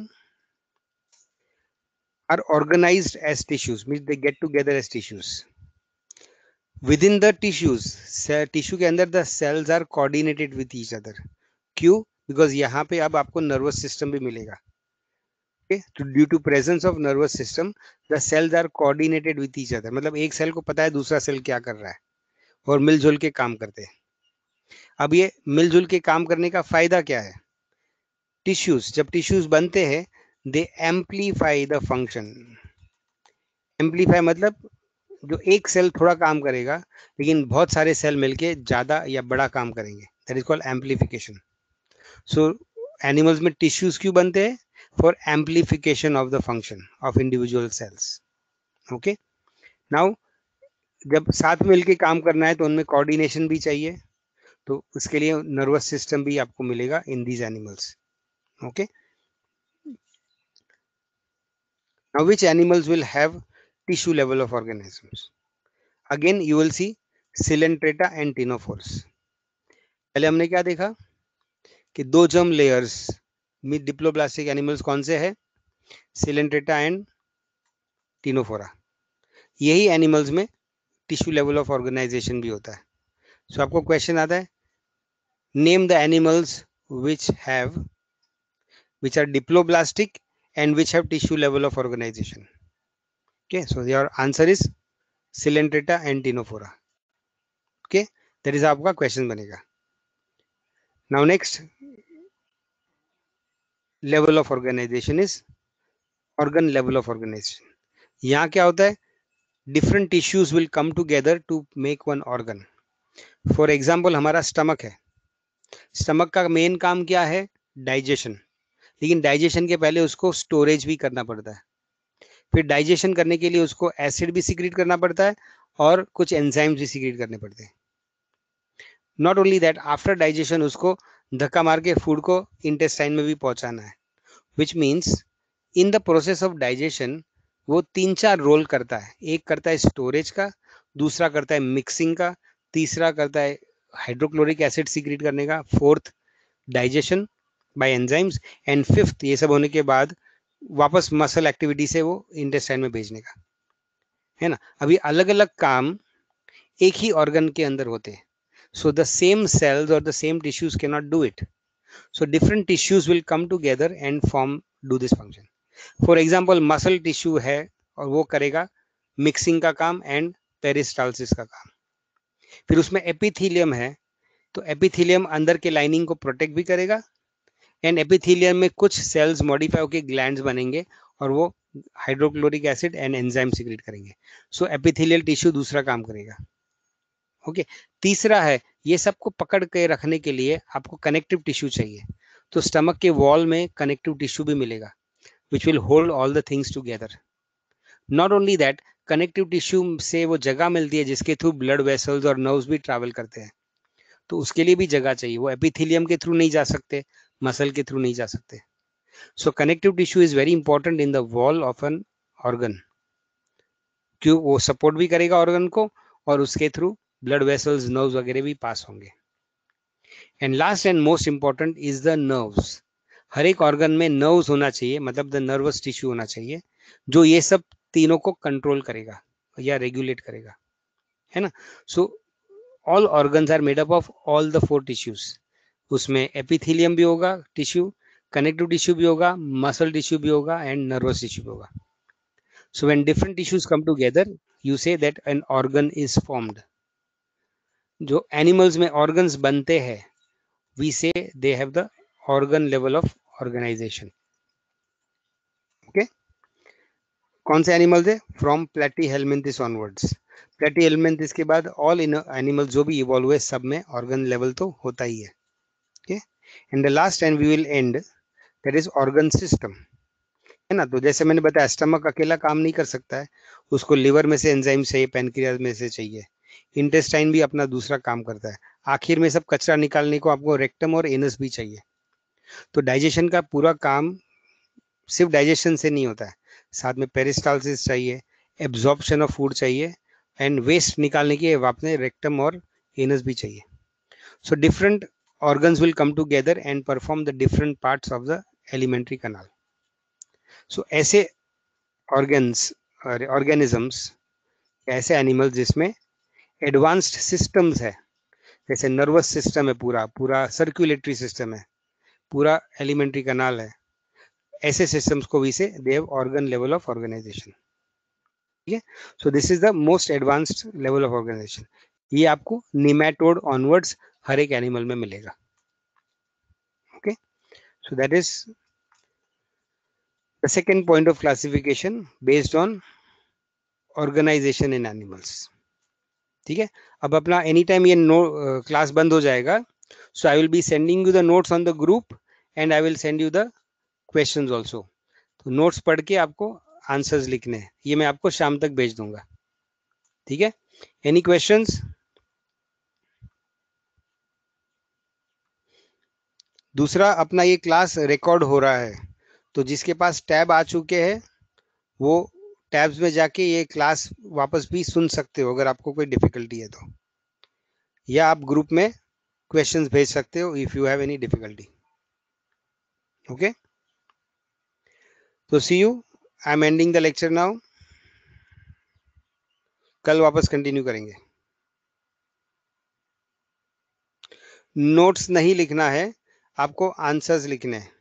are organized as tissues, means they get together as tissues. Within the tissues, tissue के अंदर the cells are coordinated with each other. क्यों, because यहाँ पे अब आपको nervous system भी मिलेगा. Okay, so due to presence of nervous system, the cells are coordinated with each other. मतलब एक सेल को पता है दूसरा सेल क्या कर रहा है और मिलजुल के काम करते हैं. अब ये मिलजुल के काम करने का फायदा क्या है? टिश्यूज, जब टिश्यूज बनते हैं, they amplify the function. Amplify मतलब जो एक सेल थोड़ा काम करेगा लेकिन बहुत सारे सेल मिलके ज्यादा या बड़ा काम करेंगे. That is called amplification. So animals में टिश्यूज क्यों बनते हैं? For amplification of the function of individual cells. Okay, now जब साथ में मिलके काम करना है तो उनमें कोऑर्डिनेशन भी चाहिए, तो उसके लिए नर्वस सिस्टम भी आपको मिलेगा in these animals. Okay, now which animals will have tissue level of organisms? Again you will see Coelenterata and Ctenophores. पहले हमने क्या देखा कि दो जर्म लेयर्स में डिप्लोब्लास्टिक एनिमल्स कौन से है? Coelenterata and Ctenophora. यही एनिमल्स में टिश्यू लेवल ऑफ ऑर्गेनाइजेशन भी होता है. सो so, आपको क्वेश्चन आता है, name the animals which have which are diploblastic and which have tissue level of organization. Okay, so your answer is Coelenterata and Ctenophora. Okay, that is आपका question बनेगा. Now next level of organization is organ level of organization. यहाँ क्या होता है? Different tissues will come together to make one organ. For example, हमारा stomach है. Stomach का main काम क्या है? डाइजेशन. लेकिन डाइजेशन के पहले उसको स्टोरेज भी करना पड़ता है. फिर डाइजेशन करने के लिए उसको एसिड भी सीक्रेट करना पड़ता है और कुछ एंजाइम्स भी सीक्रेट करने पड़ते हैं. Not only that, after digestion उसको धक्का मार के फूड को इंटेस्टाइन में भी पहुंचाना है. Which means in the process of digestion वो तीन चार रोल करता है. एक करता है स्टोरेज का, दूसरा करता है मिक्सिंग का, तीसरा करता है हाइड्रोक्लोरिक एसिड सीक्रेट करने का, fourth digestion by enzymes, and fifth ये सब होने के बाद वापस मसल एक्टिविटी से वो इंटेस्टाइन में भेजने का, है ना. अभी अलग अलग काम एक ही ऑर्गन के अंदर होते हैं. So the same cells or the same tissues cannot do it. So different tissues will come together and form do this function. For example, muscle tissue है और वो करेगा मिक्सिंग का काम एंड पेरिस्टालसिस का काम. फिर उसमें एपिथेलियम है, तो एपिथेलियम अंदर के लाइनिंग को प्रोटेक्ट भी करेगा, एंड एपिथेलियम में कुछ सेल्स मॉडिफाई होकर ग्लैंड्स बनेंगे और वो hydrochloric acid and enzyme secrete करेंगे. सो एपिथेलियल टिश्यू दूसरा काम करेगा. Okay okay. तीसरा है, ये सबको पकड़ के रखने के लिए आपको कनेक्टिव टिश्यू चाहिए, तो स्टमक के वॉल में कनेक्टिव टिश्यू भी मिलेगा which will hold all the things together. Not only that, connective tissue से वो जगह मिलती है जिसके थ्रू ब्लड वेसल्स और नर्व्स भी ट्रैवल करते हैं, तो उसके लिए भी जगह चाहिए. वो एपिथेलियम के थ्रू नहीं जा सकते, मसल के थ्रू नहीं जा सकते. So connective tissue is very important in the wall of an organ. क्यों? वो सपोर्ट भी करेगा ऑर्गन को और उसके थ्रू ब्लड वेसल्स नर्व्स वगैरह भी पास होंगे. And last and most important is the nerves. हर एक ऑर्गन में नर्व्स होना चाहिए, मतलब द नर्वस टिश्यू होना चाहिए जो ये सब तीनों को कंट्रोल करेगा या रेगुलेट करेगा, है ना. So all organs are made up of all the four tissues. उसमें एपिथेलियम भी होगा टिश्यू, कनेक्टिव टिश्यू भी होगा, मसल टिश्यू भी होगा एंड नर्वस टिश्यू भी होगा. So when different tissues come together you say that an organ is formed. जो एनिमल्स में ऑर्गन्स बनते हैं we say they have the organ level of organization. Okay, कौन से एनिमल्स है? From Platyhelminthes onwards. प्लेटीहेल्मिन्थिस के बाद ऑल इन एनिमल्स जो भी इवॉल्व हुए सब में ऑर्गन लेवल तो होता ही है. Okay, and the last and we will end that is organ system, है ना. तो जैसे मैंने बताया स्टमक अकेला काम नहीं कर सकता है, उसको लिवर में से एंजाइम चाहिए, पैनक्रियाज में से चाहिए, इंटेस्टाइन भी अपना दूसरा काम करता है, आखिर में सब कचरा निकालने को आपको रेक्टम और एनस भी चाहिए. तो डाइजेशन का पूरा काम सिर्फ डाइजेशन से नहीं होता है, साथ में पेरिस्टालसिस चाहिए, एब्जॉर्प्शन ऑफ फूड चाहिए, एंड वेस्ट निकालने के अपने रेक्टम और एनस भी चाहिए. So different organs will come together and perform the different parts of the alimentary canal. So ऐसे ऑर्गन्स और ऑर्गेनिजम्स, ऐसे एनिमल्स जिसमें एडवांस्ड सिस्टम्स है, जैसे नर्वस सिस्टम है, पूरा पूरा सर्कुलेटरी सिस्टम है, पूरा एलिमेंट्री कनाल है, ऐसे सिस्टम्स को भी say they have organ level of organization, ठीक है। So this is the most advanced level of organization. ये आपको निमेटोड ऑनवर्ड्स हर एक एनिमल में मिलेगा। Okay, so that is the second point of classification based on organization in animals, ठीक है। अब अपना एनी टाइम ये नो क्लास बंद हो जाएगा, so I will be sending you the notes on the group and I will send you the questions also. तो notes पढ़ के आपको आंसर्स लिखने हैं, ये मैं आपको शाम तक भेज दूंगा, ठीक है। Any questions? दूसरा, अपना ये क्लास रिकॉर्ड हो रहा है, तो जिसके पास टैब आ चुके हैं वो टैब्स में जाके ये क्लास वापस भी सुन सकते हो अगर आपको कोई डिफिकल्टी है तो, या आप ग्रुप में क्वेश्चंस भेज सकते हो if you have any difficulty. Okay, तो see you, I am ending the lecture now. कल वापस कंटिन्यू करेंगे। नोट्स नहीं लिखना है, आपको आंसर्स लिखने हैं।